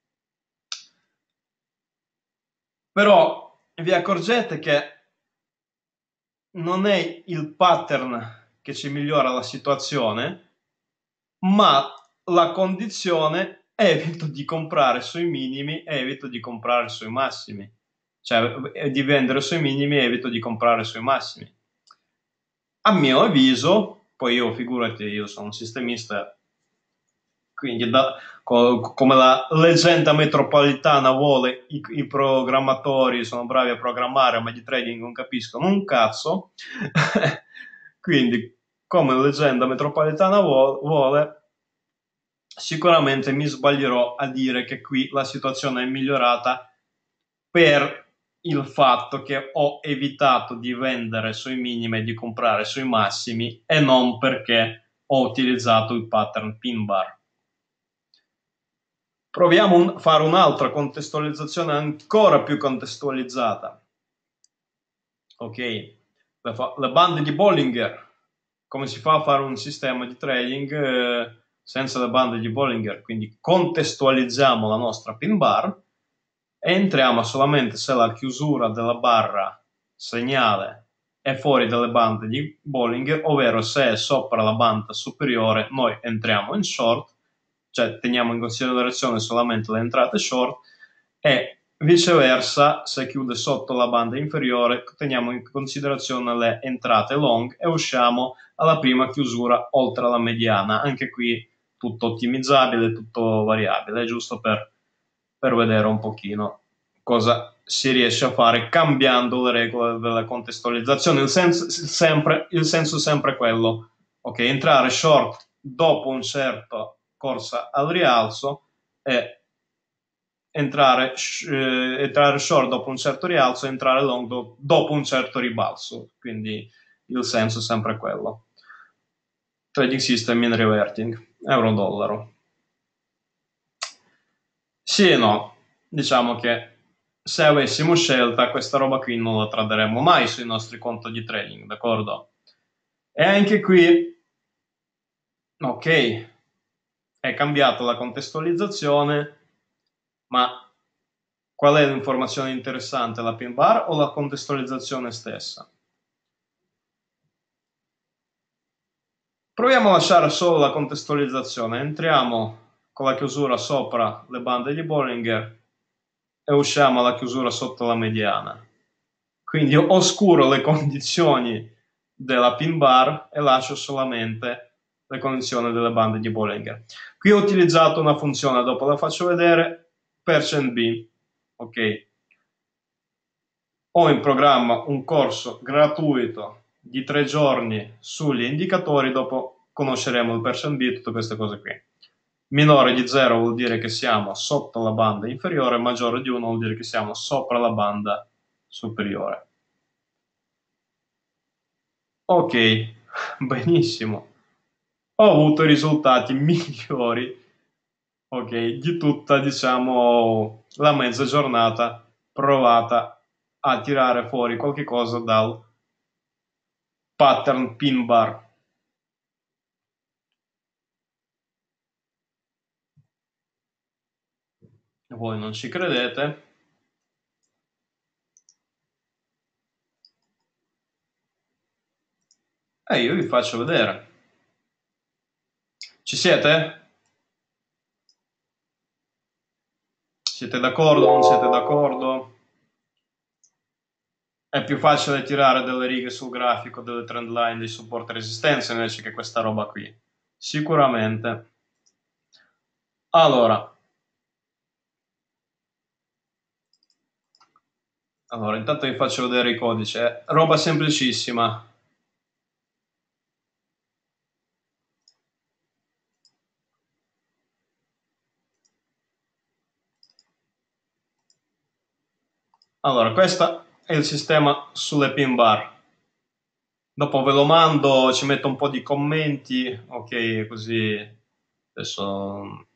Però vi accorgete che non è il pattern che ci migliora la situazione, ma la condizione evito di comprare sui minimi e evito di comprare sui massimi. Cioè, di vendere sui minimi e evito di comprare sui massimi. A mio avviso, poi io figurati, io sono un sistemista, quindi come la leggenda metropolitana vuole, i programmatori sono bravi a programmare, ma di trading non capiscono un cazzo. Quindi, come la leggenda metropolitana vuole, sicuramente mi sbaglierò a dire che qui la situazione è migliorata per il fatto che ho evitato di vendere sui minimi e di comprare sui massimi e non perché ho utilizzato il pattern pin bar. Proviamo a fare un'altra contestualizzazione ancora più contestualizzata. Ok, le bande di Bollinger. Come si fa a fare un sistema di trading senza le bande di Bollinger? Quindi contestualizziamo la nostra pin bar e entriamo solamente se la chiusura della barra segnale è fuori dalle bande di Bollinger, ovvero se è sopra la banda superiore noi entriamo in short, cioè teniamo in considerazione solamente le entrate short, e viceversa se chiude sotto la banda inferiore teniamo in considerazione le entrate long e usciamo alla prima chiusura oltre la mediana. Anche qui tutto ottimizzabile, tutto variabile, giusto per vedere un pochino cosa si riesce a fare cambiando le regole della contestualizzazione. Il senso sempre quello, ok, entrare short dopo un certo corsa al rialzo e entrare short dopo un certo rialzo e entrare long dopo un certo ribalzo. Quindi il senso è sempre quello. Trading system in reverting, euro-dollaro. Sì e no, diciamo che se avessimo scelta questa roba qui non la traderemmo mai sui nostri conti di trading, d'accordo? E anche qui, ok, è cambiata la contestualizzazione, ma qual è l'informazione interessante, la pin bar o la contestualizzazione stessa? Proviamo a lasciare solo la contestualizzazione, entriamo con la chiusura sopra le bande di Bollinger e usciamo alla chiusura sotto la mediana. Quindi oscuro le condizioni della pin bar e lascio solamente le condizioni delle bande di Bollinger. Qui ho utilizzato una funzione, dopo la faccio vedere, %B, ok? Ho in programma un corso gratuito di 3 giorni sugli indicatori, dopo conosceremo il %B e tutte queste cose qui. Minore di 0 vuol dire che siamo sotto la banda inferiore, maggiore di 1 vuol dire che siamo sopra la banda superiore. Ok, benissimo. Ho avuto i risultati migliori, ok, di tutta, diciamo, la mezza giornata provata a tirare fuori qualche cosa dal pattern pin bar. Voi non ci credete? E io vi faccio vedere. Ci siete? Siete d'accordo? Non siete d'accordo? È più facile tirare delle righe sul grafico, delle trend line, dei supporti e resistenze invece che questa roba qui. Sicuramente. Allora, intanto vi faccio vedere i codici. Roba semplicissima. Allora, questa è il sistema sulle pin bar. Dopo ve lo mando, ci metto un po' di commenti, ok, così adesso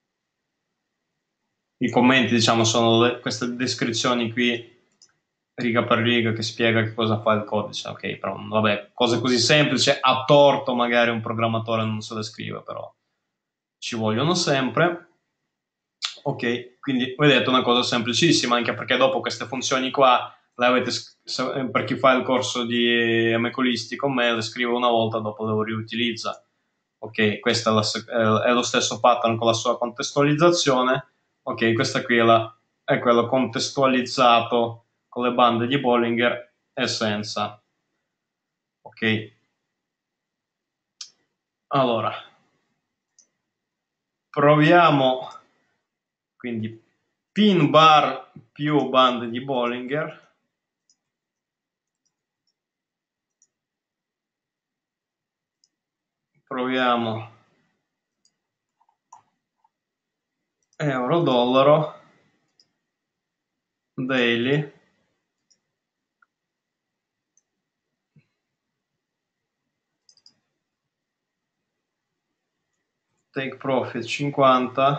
i commenti, diciamo, sono queste descrizioni qui riga per riga che spiega che cosa fa il codice, ok, però vabbè, cose così semplici, a torto magari un programmatore non se le scrive, però ci vogliono sempre. Ok, quindi vedete una cosa semplicissima, anche perché dopo queste funzioni qua le avete, per chi fa il corso di MColisti con me, le scrivo una volta, dopo le riutilizza. Ok, questo è lo stesso pattern con la sua contestualizzazione. Ok, questa qui è quello contestualizzato con le bande di Bollinger e senza. Ok, allora proviamo, quindi pin bar più bande di Bollinger. Proviamo euro dollaro daily, take profit 50,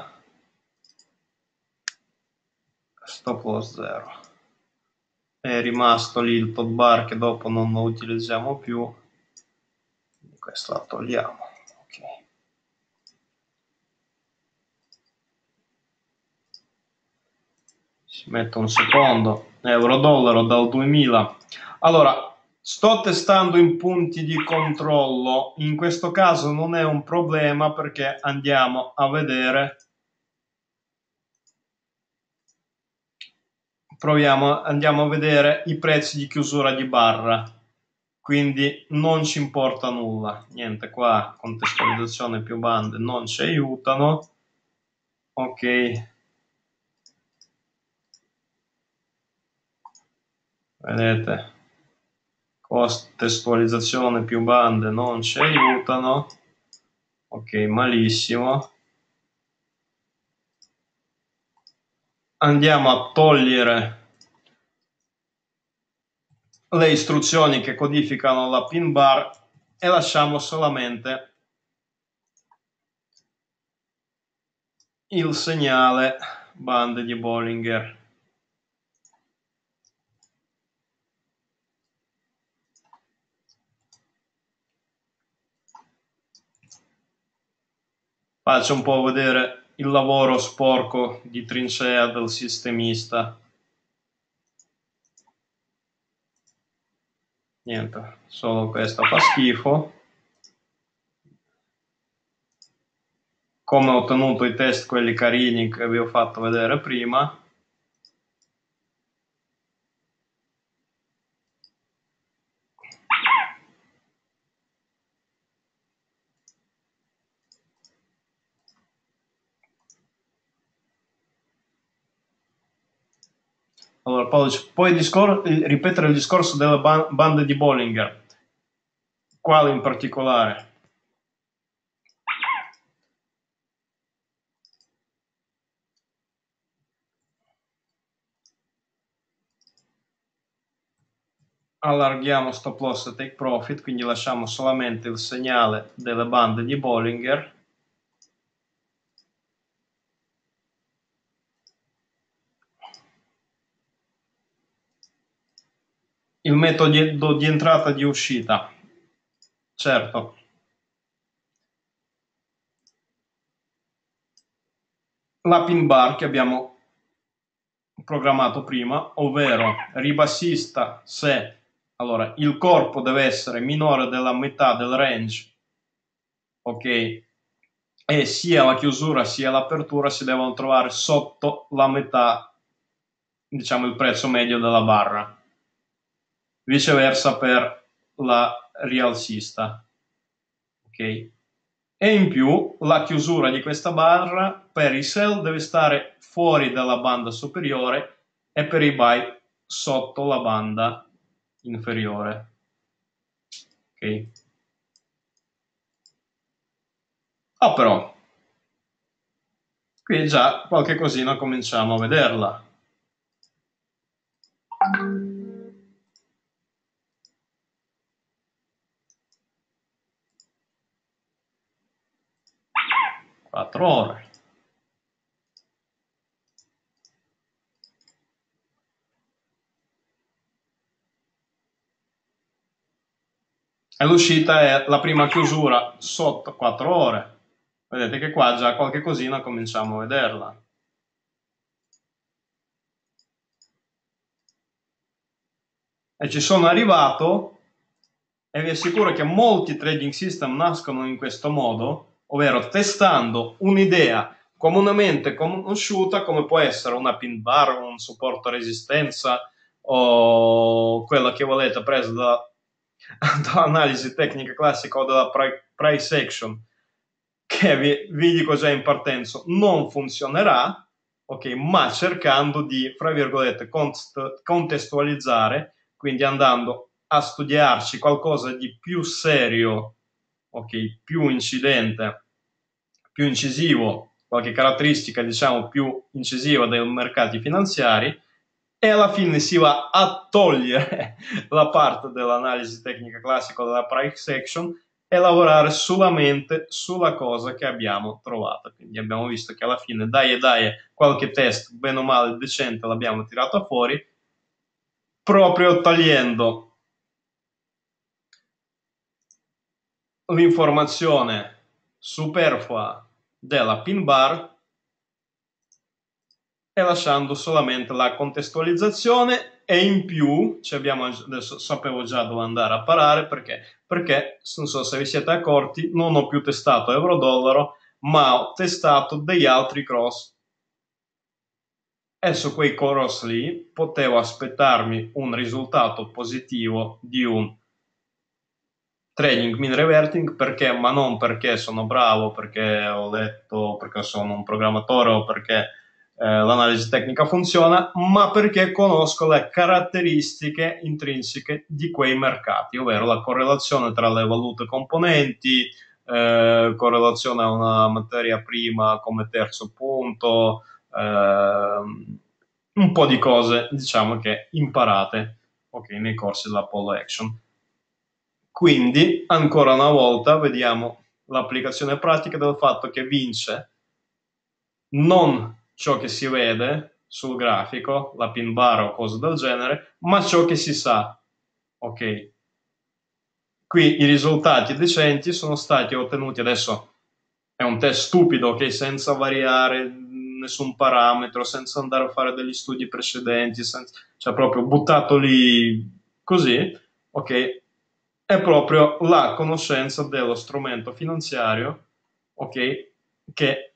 stop loss 0. È rimasto lì il top bar che dopo non lo utilizziamo più, questo la togliamo. Okay. Ci metto un secondo, euro dollaro dal 2000. Allora, sto testando in punti di controllo, in questo caso non è un problema perché andiamo a vedere, andiamo a vedere i prezzi di chiusura di barra, quindi non ci importa nulla, niente qua, contestualizzazione più bande non ci aiutano, ok, vedete, contestualizzazione più bande non ci aiutano, ok, malissimo. Andiamo a togliere le istruzioni che codificano la pin bar e lasciamo solamente il segnale bande di Bollinger. Faccio un po' vedere il lavoro sporco di trincea del sistemista. Niente, solo questo fa schifo. Come ho ottenuto i test, quelli carini che vi ho fatto vedere prima. Allora, Paolo, puoi ripetere il discorso delle bande di Bollinger? Quale in particolare? Allarghiamo stop loss e take profit, quindi lasciamo solamente il segnale delle bande di Bollinger. Il metodo di entrata e di uscita, certo. La pin bar che abbiamo programmato prima, ovvero ribassista se allora il corpo deve essere minore della metà del range, ok, e sia la chiusura sia l'apertura si devono trovare sotto la metà, diciamo il prezzo medio della barra, viceversa per la rialzista, ok. E in più la chiusura di questa barra per i sell deve stare fuori dalla banda superiore e per i buy sotto la banda inferiore. Ok. Oh, però qui già qualche cosina cominciamo a vederla. 4 ore. E l'uscita è la prima chiusura sotto 4 ore. Vedete che qua già qualche cosina cominciamo a vederla. E ci sono arrivato e vi assicuro che molti trading system nascono in questo modo, ovvero testando un'idea comunemente conosciuta come può essere una pin bar, un supporto resistenza o quello che volete preso dall'analisi tecnica classica o dalla price action, che vi dico già in partenza non funzionerà, ok, ma cercando di, fra virgolette, contestualizzare, quindi andando a studiarci qualcosa di più serio, ok, più incidente, più incisivo, qualche caratteristica diciamo più incisiva dei mercati finanziari, e alla fine si va a togliere la parte dell'analisi tecnica classica della price action e lavorare solamente sulla cosa che abbiamo trovato. Quindi abbiamo visto che alla fine dai qualche test bene o male decente l'abbiamo tirato fuori, proprio togliendo l'informazione superflua della pin bar e lasciando solamente la contestualizzazione, e in più adesso sapevo già dove andare a parare perché non so se vi siete accorti, non ho più testato euro-dollaro ma ho testato degli altri cross, e su quei cross lì potevo aspettarmi un risultato positivo di un trading mean reverting, perché, ma non perché sono bravo, perché ho letto, perché sono un programmatore o perché l'analisi tecnica funziona, ma perché conosco le caratteristiche intrinseche di quei mercati, ovvero la correlazione tra le valute componenti, correlazione a una materia prima come terzo punto, un po' di cose, diciamo, che imparate, ok, nei corsi dell'Apollo Action. Quindi, ancora una volta, vediamo l'applicazione pratica del fatto che vince non ciò che si vede sul grafico, la pin bar o cose del genere, ma ciò che si sa. Ok. Qui i risultati decenti sono stati ottenuti, adesso è un test stupido, ok, senza variare nessun parametro, senza andare a fare degli studi precedenti, cioè proprio buttato lì così, ok, è proprio la conoscenza dello strumento finanziario, ok, che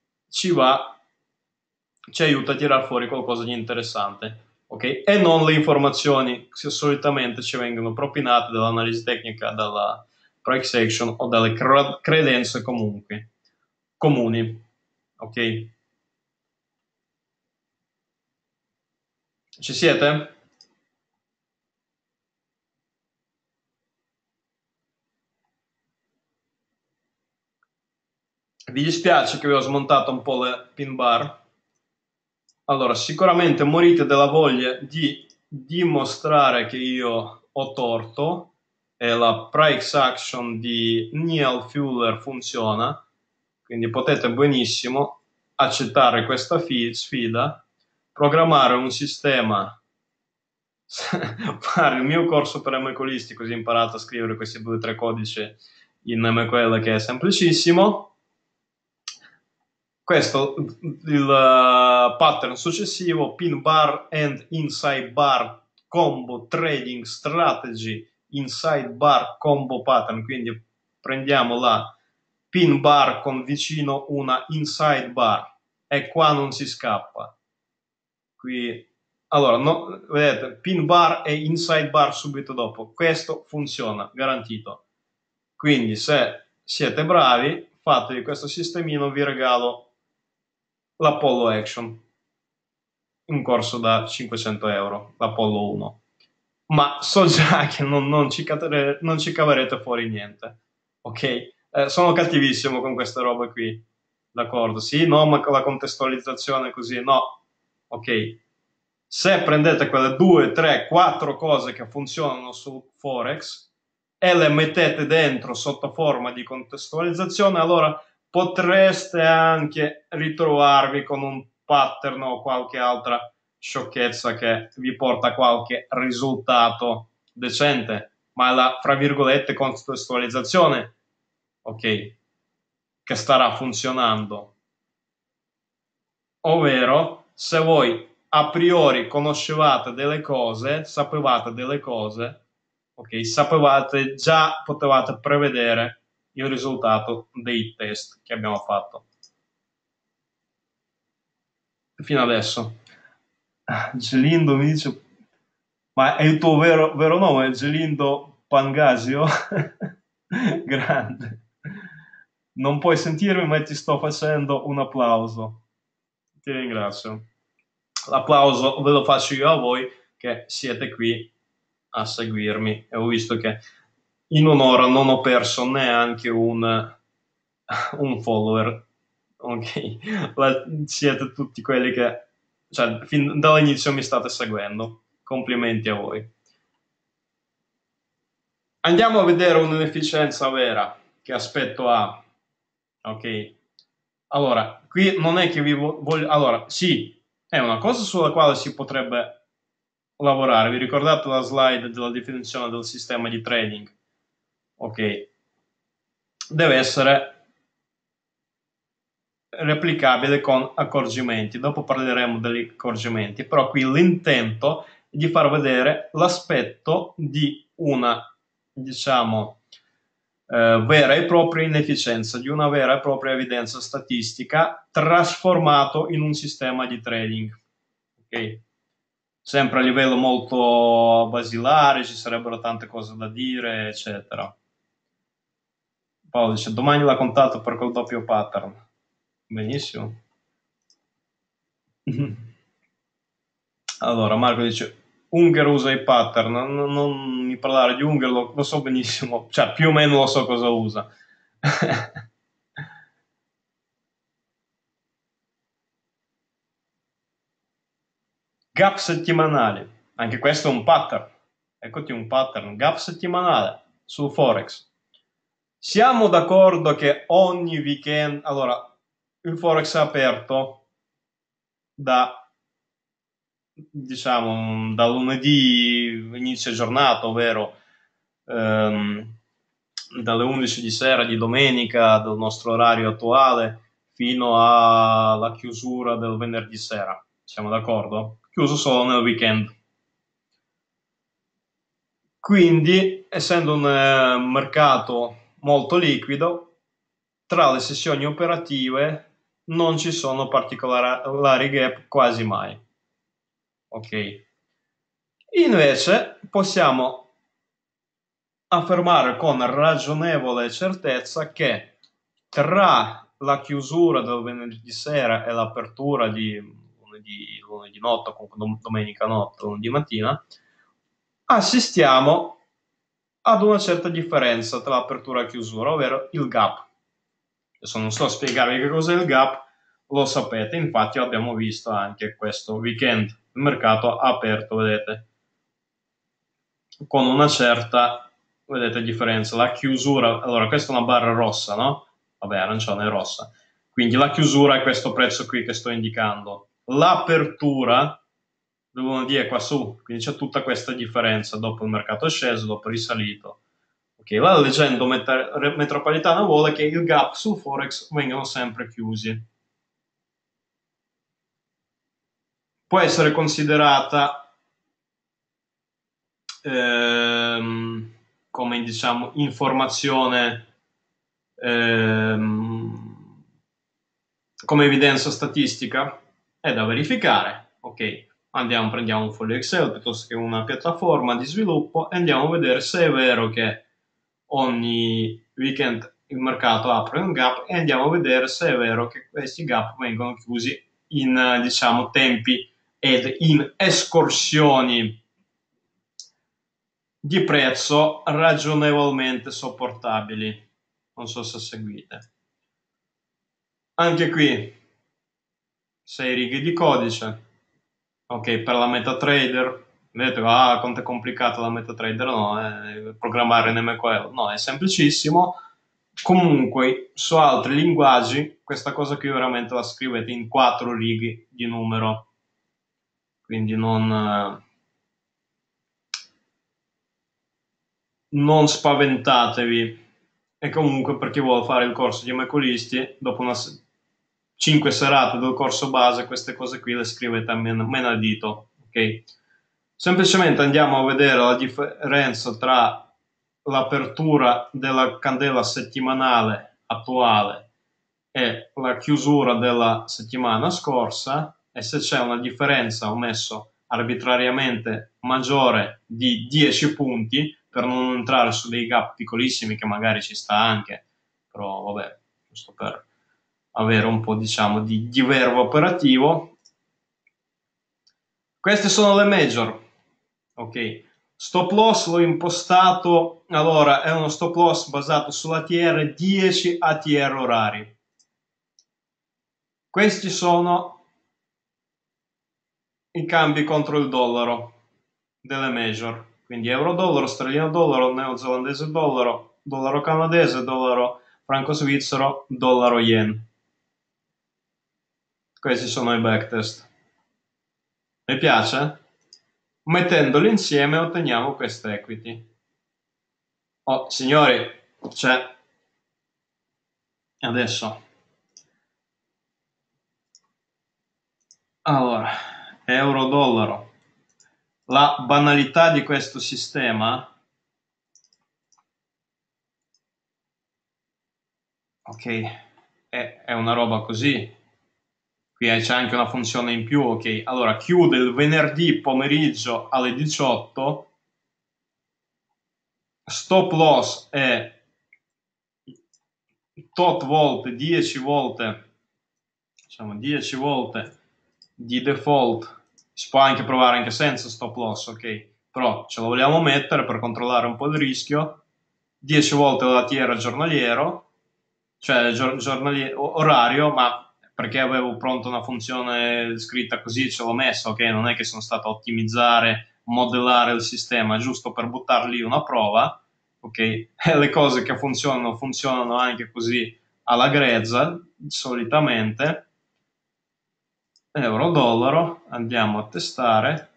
ci aiuta a tirare fuori qualcosa di interessante, ok? E non le informazioni che solitamente ci vengono propinate dall'analisi tecnica, dalla price action o dalle credenze comunque comuni, ok? Ci siete? Vi dispiace che vi ho smontato un po' le pin bar? Allora, sicuramente morite della voglia di dimostrare che io ho torto e la price action di Neil Fuller funziona, quindi potete benissimo accettare questa sfida, programmare un sistema, fare il mio corso per MQListi, così imparate a scrivere questi 2 o 3 codici in MQL, che è semplicissimo. Questo il pattern successivo: pin bar and inside bar combo trading strategy inside bar combo pattern. Quindi prendiamo la pin bar con vicino una inside bar e qua non si scappa. Qui allora, no, vedete, pin bar e inside bar subito dopo. Questo funziona, garantito. Quindi se siete bravi, fatevi questo sistemino, vi regalo l'Apollo Action, un corso da 500 euro, l'Apollo 1. Ma so già che non ci caverete fuori niente, ok? Sono cattivissimo con queste robe qui, d'accordo? Sì, no, ma con la contestualizzazione così, no, ok? Se prendete quelle 2, 3, 4 cose che funzionano su Forex e le mettete dentro sotto forma di contestualizzazione, allora potreste anche ritrovarvi con un pattern o qualche altra sciocchezza che vi porta a qualche risultato decente, ma la, fra virgolette, contestualizzazione, ok, che starà funzionando. Ovvero, se voi a priori conoscevate delle cose, sapevate delle cose, ok, sapevate già, potevate prevedere il risultato dei test che abbiamo fatto fino adesso. Gelindo mi dice, ma è il tuo vero nome, Gelindo Pangasio? Grande. Non puoi sentirmi, ma ti sto facendo un applauso. Ti ringrazio. L'applauso ve lo faccio io a voi che siete qui a seguirmi e ho visto che in un'ora non ho perso neanche un follower. Ok, siete tutti quelli che, cioè, fin dall'inizio mi state seguendo. Complimenti a voi. Andiamo a vedere un'inefficienza vera. Che aspetto ha? Ok. Allora, qui non è che vi voglio... Allora, sì, è una cosa sulla quale si potrebbe lavorare. Vi ricordate la slide della definizione del sistema di trading? Ok. Deve essere replicabile con accorgimenti. Dopo parleremo degli accorgimenti, però qui l'intento è di far vedere l'aspetto di una, diciamo, vera e propria inefficienza, di una vera e propria evidenza statistica trasformato in un sistema di trading. Ok? Sempre a livello molto basilare, ci sarebbero tante cose da dire, eccetera. Paolo dice, domani l'ha contato per quel doppio pattern. Benissimo. Allora, Marco dice, Unger usa i pattern, non mi parlare di Unger, lo so benissimo, cioè più o meno lo so cosa usa. Gap settimanali, anche questo è un pattern. Eccoti un pattern, gap settimanale sul Forex. Siamo d'accordo che ogni weekend, allora, il Forex è aperto da, diciamo, da lunedì inizio giornata, ovvero dalle 11 di sera di domenica del nostro orario attuale fino alla chiusura del venerdì sera. Siamo d'accordo? Chiuso solo nel weekend. Quindi, essendo un mercato molto liquido, tra le sessioni operative non ci sono particolari gap quasi mai. Ok. Invece possiamo affermare con ragionevole certezza che tra la chiusura del venerdì sera e l'apertura di lunedì notte, comunque domenica notte, lunedì mattina, assistiamo ad una certa differenza tra apertura e chiusura, ovvero il gap. Adesso non so spiegarvi che cos'è il gap, lo sapete, infatti l'abbiamo visto anche questo weekend. Il mercato ha aperto, vedete, con una certa, vedete, differenza. La chiusura, allora questa è una barra rossa, no? Vabbè, arancione e rossa. Quindi la chiusura è questo prezzo qui che sto indicando. L'apertura del lunedì è qua su, quindi c'è tutta questa differenza. Dopo il mercato è sceso, dopo è risalito. Ok, la leggenda metropolitana vuole che il gap sul Forex vengano sempre chiusi. Può essere considerata come, diciamo, informazione, come evidenza statistica, è da verificare. Ok, prendiamo un foglio Excel piuttosto che una piattaforma di sviluppo e andiamo a vedere se è vero che ogni weekend il mercato apre un gap e andiamo a vedere se è vero che questi gap vengono chiusi in, diciamo, tempi ed in escursioni di prezzo ragionevolmente sopportabili. Non so se seguite. Anche qui 6 righe di codice. Ok, per la MetaTrader, vedete, quanto è complicata la MetaTrader? No, programmare NMQL. No, è semplicissimo. Comunque, su altri linguaggi, questa cosa qui veramente la scrivete in 4 righe di numero, quindi non spaventatevi. E comunque per chi vuole fare il corso di Mecolisti, dopo 5 serate del corso base, queste cose qui le scrivete a menadito, ok? Semplicemente andiamo a vedere la differenza tra l'apertura della candela settimanale attuale e la chiusura della settimana scorsa, e se c'è una differenza, ho messo arbitrariamente maggiore di 10 punti per non entrare su dei gap piccolissimi che magari ci sta anche, però vabbè, giusto per avere un po', diciamo, di verbo operativo. Queste sono le major, ok? Stop loss l'ho impostato, allora è uno stop loss basato sull'ATR 10 ATR orari. Questi sono i cambi contro il dollaro delle major, quindi euro-dollaro, sterlino-dollaro, neozelandese-dollaro, dollaro canadese, dollaro franco-svizzero, dollaro-yen. Questi sono i backtest. Mi piace? Mettendoli insieme otteniamo queste equity. Oh, signori, c'è adesso. Allora, euro-dollaro. La banalità di questo sistema, ok, è una roba così. Qui c'è anche una funzione in più, ok. Allora, chiude il venerdì pomeriggio alle 18, stop loss è tot volte, 10 volte, diciamo 10 volte di default. Si può anche provare anche senza stop loss, ok, però ce lo vogliamo mettere per controllare un po' il rischio. 10 volte l'ATR giornaliero, cioè orario, ma perché avevo pronto una funzione scritta così ce l'ho messa, ok, non è che sono stato a ottimizzare, modellare il sistema, giusto per buttar lì una prova, ok, e le cose che funzionano funzionano anche così alla grezza, solitamente. Euro-dollaro, andiamo a testare.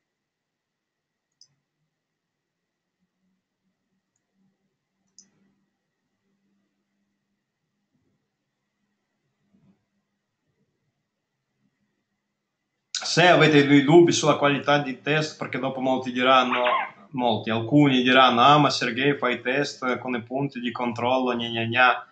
Se avete dei dubbi sulla qualità di test, perché dopo alcuni diranno, ah ma Sergei fa i test con i punti di controllo, gna gna gna.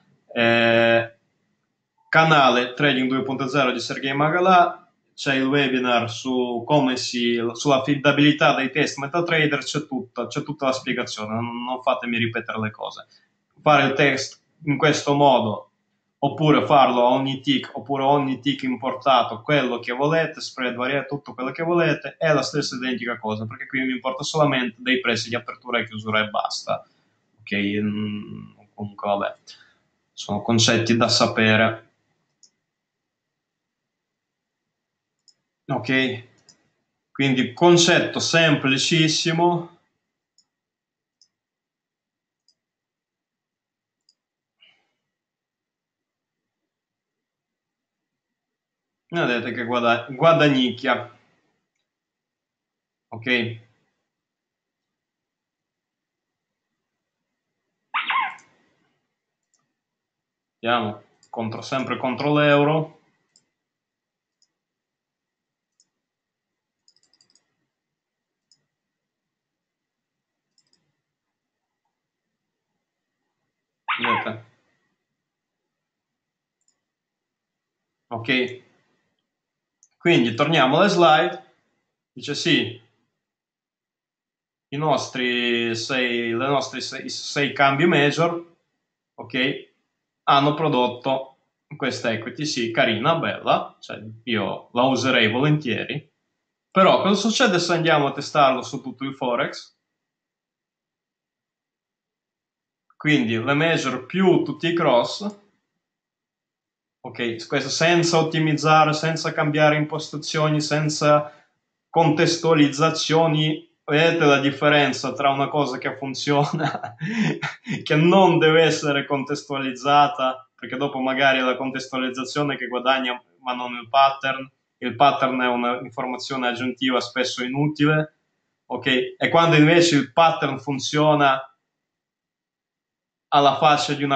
Canale Trading 2.0 di Sergei Magalà, c'è il webinar su come sull'affidabilità dei test MetaTrader, c'è tutta la spiegazione, non fatemi ripetere le cose. Fare il test in questo modo, oppure farlo a ogni tick, oppure ogni tick importato, quello che volete, spread variare, tutto quello che volete, è la stessa identica cosa, perché qui mi importa solamente dei prezzi di apertura e chiusura e basta. Ok, comunque vabbè, sono concetti da sapere. Ok, quindi concetto semplicissimo. Vedete che guadagnicchia. Ok, andiamo sempre contro l'euro. Vedete? Ok, quindi torniamo alle slide. Dice sì, le nostre sei cambi major, ok, hanno prodotto questa equity, sì, carina, bella, cioè io la userei volentieri, però cosa succede se andiamo a testarlo su tutto il Forex? Quindi le major più tutti i cross, ok, questo senza ottimizzare, senza cambiare impostazioni, senza contestualizzazioni Vedete la differenza tra una cosa che funziona, che non deve essere contestualizzata, perché dopo magari è la contestualizzazione che guadagna, ma non il pattern è un'informazione aggiuntiva spesso inutile, ok? E quando invece il pattern funziona alla faccia di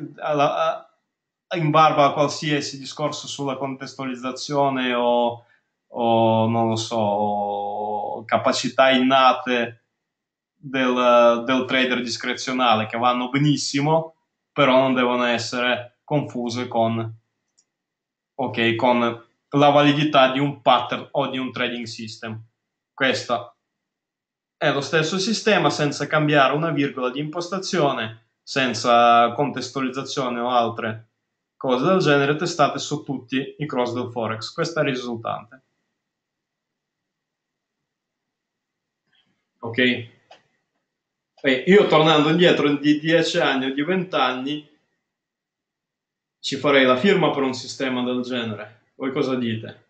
in barba a qualsiasi discorso sulla contestualizzazione o non lo so, o capacità innate del trader discrezionale che vanno benissimo, però non devono essere confuse con la validità di un pattern o di un trading system. Questo è lo stesso sistema senza cambiare una virgola di impostazione, senza contestualizzazione o altre cose del genere, testate su tutti i cross del Forex. Questo è il risultante. Ok? E io tornando indietro di 10 anni o di 20 anni ci farei la firma per un sistema del genere. Voi cosa dite?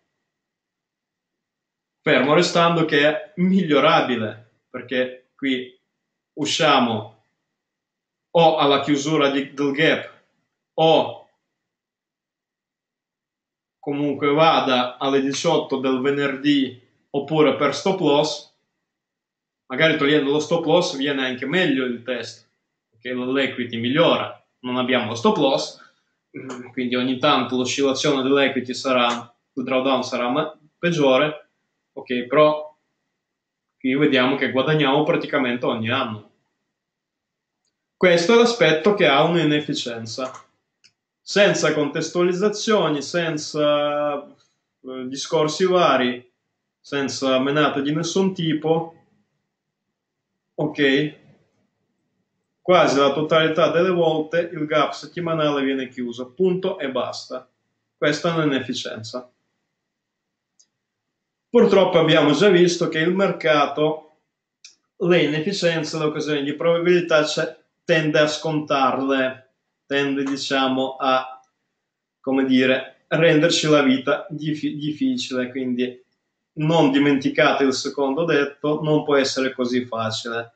Fermo restando che è migliorabile, perché qui usciamo o alla chiusura del gap o comunque vada alle 18 del venerdì oppure per stop loss, magari togliendo lo stop loss viene anche meglio il test, perché l'equity migliora, non abbiamo lo stop loss, quindi ogni tanto l'oscillazione dell'equity sarà, il drawdown sarà peggiore, ok, però qui vediamo che guadagniamo praticamente ogni anno. Questo è l'aspetto che ha un'inefficienza. Senza contestualizzazioni, senza discorsi vari, senza menate di nessun tipo, ok? Quasi la totalità delle volte il gap settimanale viene chiuso, punto e basta. Questa è un'inefficienza. Purtroppo abbiamo già visto che il mercato le inefficienze, le occasioni di probabilità tende a scontarle, tende diciamo a, come dire, renderci la vita difficile, quindi non dimenticate il secondo detto, non può essere così facile.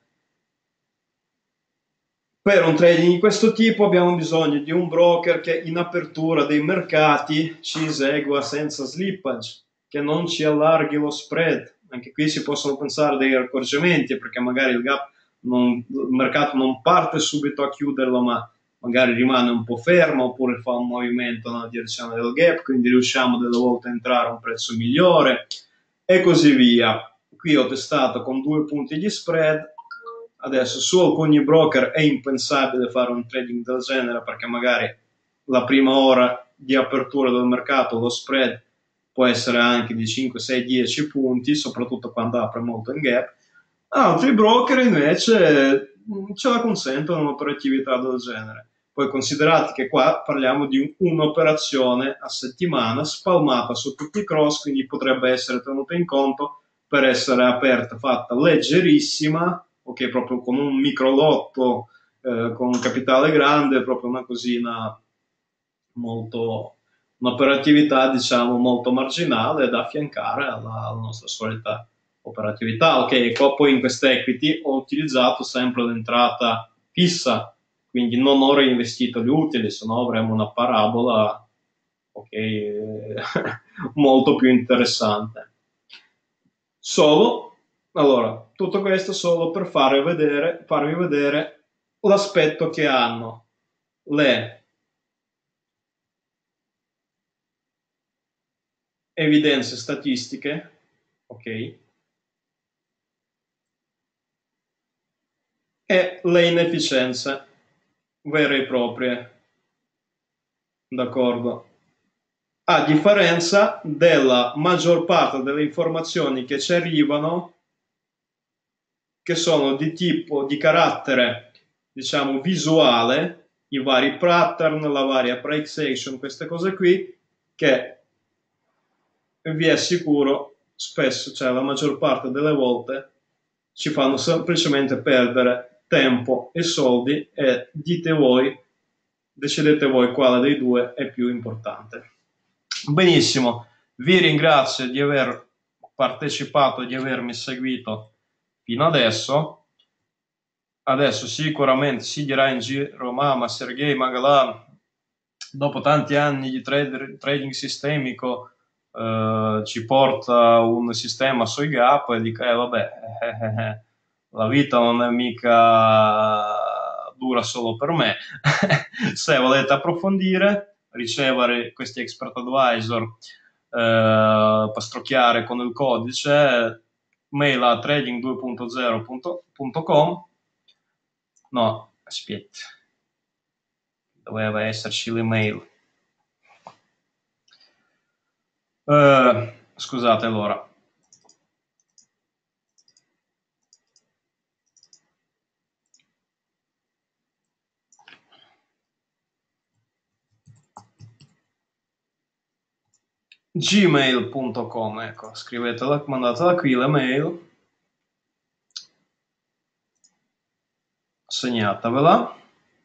Per un trading di questo tipo abbiamo bisogno di un broker che in apertura dei mercati ci esegua senza slippage, che non ci allarghi lo spread. Anche qui si possono pensare degli accorgimenti, perché magari il mercato non parte subito a chiuderlo, ma magari rimane un po' fermo, oppure fa un movimento nella direzione del gap, quindi riusciamo delle volte a entrare a un prezzo migliore, e così via. Qui ho testato con 2 punti di spread. Adesso su alcuni broker è impensabile fare un trading del genere, perché magari la prima ora di apertura del mercato lo spread può essere anche di 5, 6, 10 punti, soprattutto quando apre molto in gap. Altri broker invece ce la consentono un'operatività del genere. Poi considerate che qua parliamo di un'operazione a settimana spalmata su tutti i cross, quindi potrebbe essere tenuta in conto per essere aperta, fatta leggerissima, ok, proprio con un micro lotto, con un capitale grande, proprio una cosina molto, un'operatività diciamo molto marginale da affiancare alla nostra solita operatività. Ok, poi in questa equity ho utilizzato sempre l'entrata fissa, quindi non ho reinvestito gli utili, se no avremo una parabola, ok, molto più interessante. Allora, tutto questo solo per farvi vedere l'aspetto che hanno le evidenze statistiche, ok, e le inefficienze vere e proprie, d'accordo? A differenza della maggior parte delle informazioni che ci arrivano, che sono di tipo, di carattere, diciamo, visuale, i vari pattern, la varia price action, queste cose qui, che vi assicuro spesso, cioè la maggior parte delle volte, ci fanno semplicemente perdere tempo e soldi, e decidete voi quale dei due è più importante. Benissimo, vi ringrazio di aver partecipato, di avermi seguito fino adesso sicuramente si dirà in giro, ma Sergei Magalan, dopo tanti anni di trading sistemico, ci porta un sistema sui gap e dica, vabbè, la vita non è mica dura solo per me. Se volete approfondire, ricevere questi expert advisor, pastrocchiare con il codice, mail a trading2.0.com. No, aspetta, doveva esserci l'email. Scusate allora. gmail.com, ecco, scrivetela, mandatela qui l'email, segnatevela.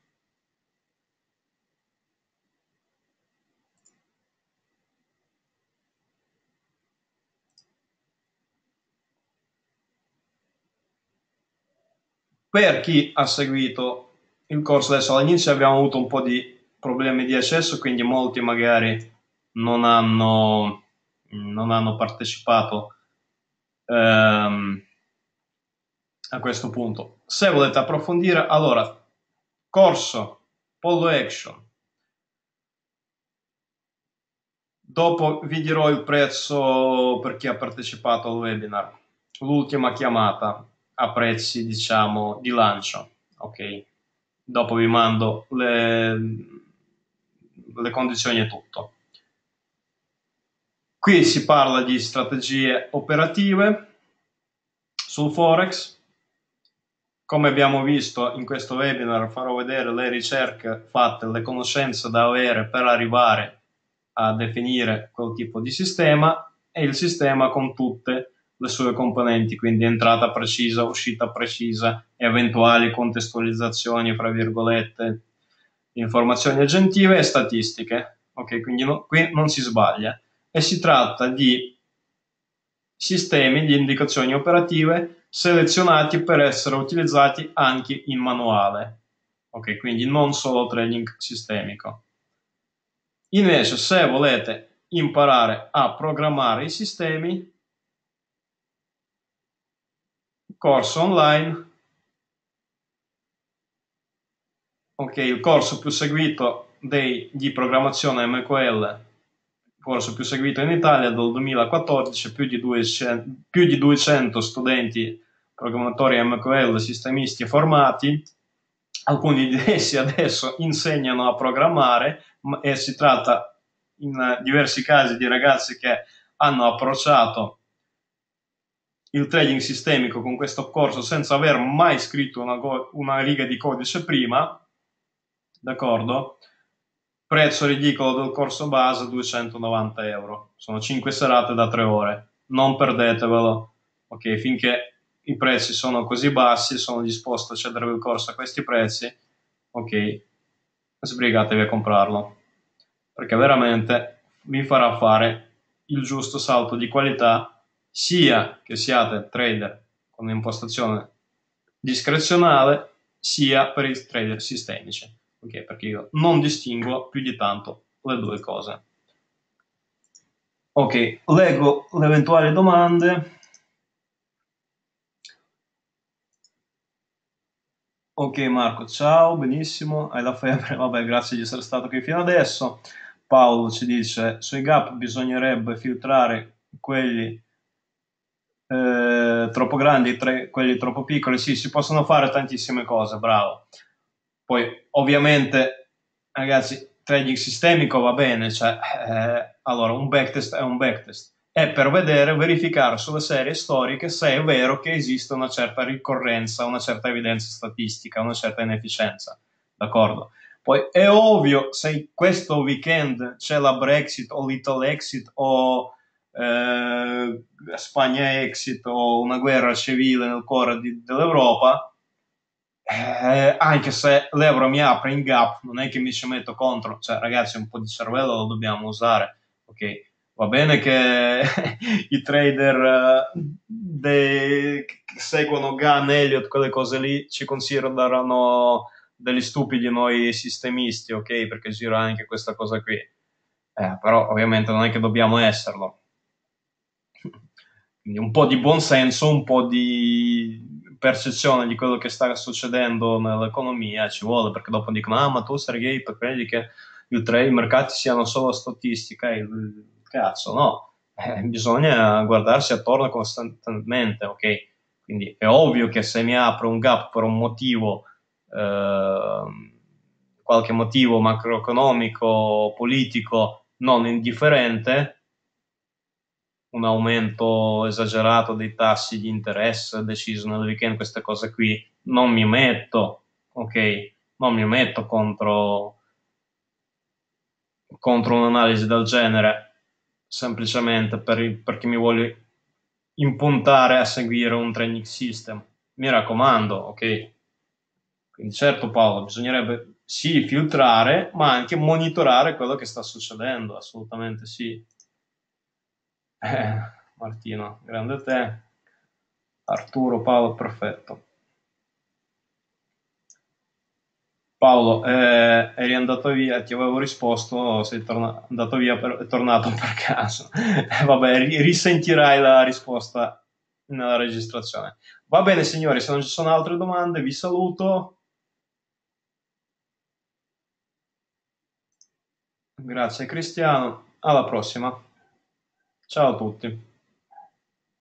Per chi ha seguito il corso, adesso all'inizio abbiamo avuto un po' di problemi di accesso, quindi molti magari non hanno partecipato a questo punto. Se volete approfondire, allora, corso Pollo Action. Dopo vi dirò il prezzo per chi ha partecipato al webinar. L'ultima chiamata a prezzi, diciamo, di lancio. Ok? Dopo vi mando le condizioni e tutto. Qui si parla di strategie operative sul Forex. Come abbiamo visto in questo webinar, farò vedere le ricerche fatte, le conoscenze da avere per arrivare a definire quel tipo di sistema e il sistema con tutte le sue componenti, quindi entrata precisa, uscita precisa, eventuali contestualizzazioni, fra virgolette, informazioni aggiuntive e statistiche. Ok, quindi qui non si sbaglia. E si tratta di sistemi di indicazioni operative selezionati per essere utilizzati anche in manuale. Ok, quindi non solo trading sistemico. Invece, se volete imparare a programmare i sistemi, corso online. Ok, il corso più seguito di programmazione MQL, corso più seguito in Italia dal 2014, più di 200 studenti programmatori MQL, sistemisti formati. Alcuni di essi adesso insegnano a programmare e si tratta in diversi casi di ragazzi che hanno approcciato il trading sistemico con questo corso senza aver mai scritto una riga di codice prima, d'accordo? Prezzo ridicolo del corso base, 290 euro. Sono 5 serate da 3 ore. Non perdetevelo. Ok, finché i prezzi sono così bassi, sono disposto a cedere il corso a questi prezzi, ok, sbrigatevi a comprarlo. Perché veramente vi farà fare il giusto salto di qualità, sia che siate trader con un'impostazione discrezionale, sia per i trader sistemici. Okay, perché io non distinguo più di tanto le due cose. Ok, leggo le eventuali domande. Ok Marco, ciao, benissimo, hai la febbre, vabbè, grazie di essere stato qui fino adesso. Paolo ci dice, sui gap bisognerebbe filtrare quelli troppo grandi, quelli troppo piccoli, sì, si possono fare tantissime cose, bravo. Poi, ovviamente, ragazzi, trading sistemico va bene, cioè, allora, un backtest è un backtest. È per verificare sulle serie storiche se è vero che esiste una certa ricorrenza, una certa evidenza statistica, una certa inefficienza, d'accordo? Poi è ovvio, se questo weekend c'è la Brexit o Little Exit o Spagna Exit o una guerra civile nel cuore dell'Europa, anche se l'euro mi apre in gap, non è che mi ci metto contro, cioè ragazzi un po' di cervello lo dobbiamo usare, ok? Va bene che i trader che seguono Gunn, Elliott, quelle cose lì, ci considerano degli stupidi noi sistemisti, ok? Perché gira anche questa cosa qui. Però ovviamente non è che dobbiamo esserlo. Quindi un po' di buonsenso, un po' di percezione di quello che sta succedendo nell'economia ci vuole, perché dopo dicono, ah, ma tu Sergei, credi che i mercati siano solo statistica? Cazzo, no. Bisogna guardarsi attorno costantemente, ok? Quindi è ovvio che se mi apro un gap per un motivo, qualche motivo macroeconomico, politico non indifferente, un aumento esagerato dei tassi di interesse deciso nel weekend, queste cose qui, non mi metto, ok? Non mi metto contro un'analisi del genere, semplicemente perché mi voglio impuntare a seguire un training system. Mi raccomando, ok? Quindi certo Paolo, bisognerebbe sì filtrare, ma anche monitorare quello che sta succedendo, assolutamente sì. Martino, grande te. Arturo, Paolo, perfetto. Paolo, eri andato via, ti avevo risposto, sei andato via, è tornato per caso. Vabbè, risentirai la risposta nella registrazione. Va bene, signori, se non ci sono altre domande, vi saluto. Grazie Cristiano, alla prossima. Ciao a tutti.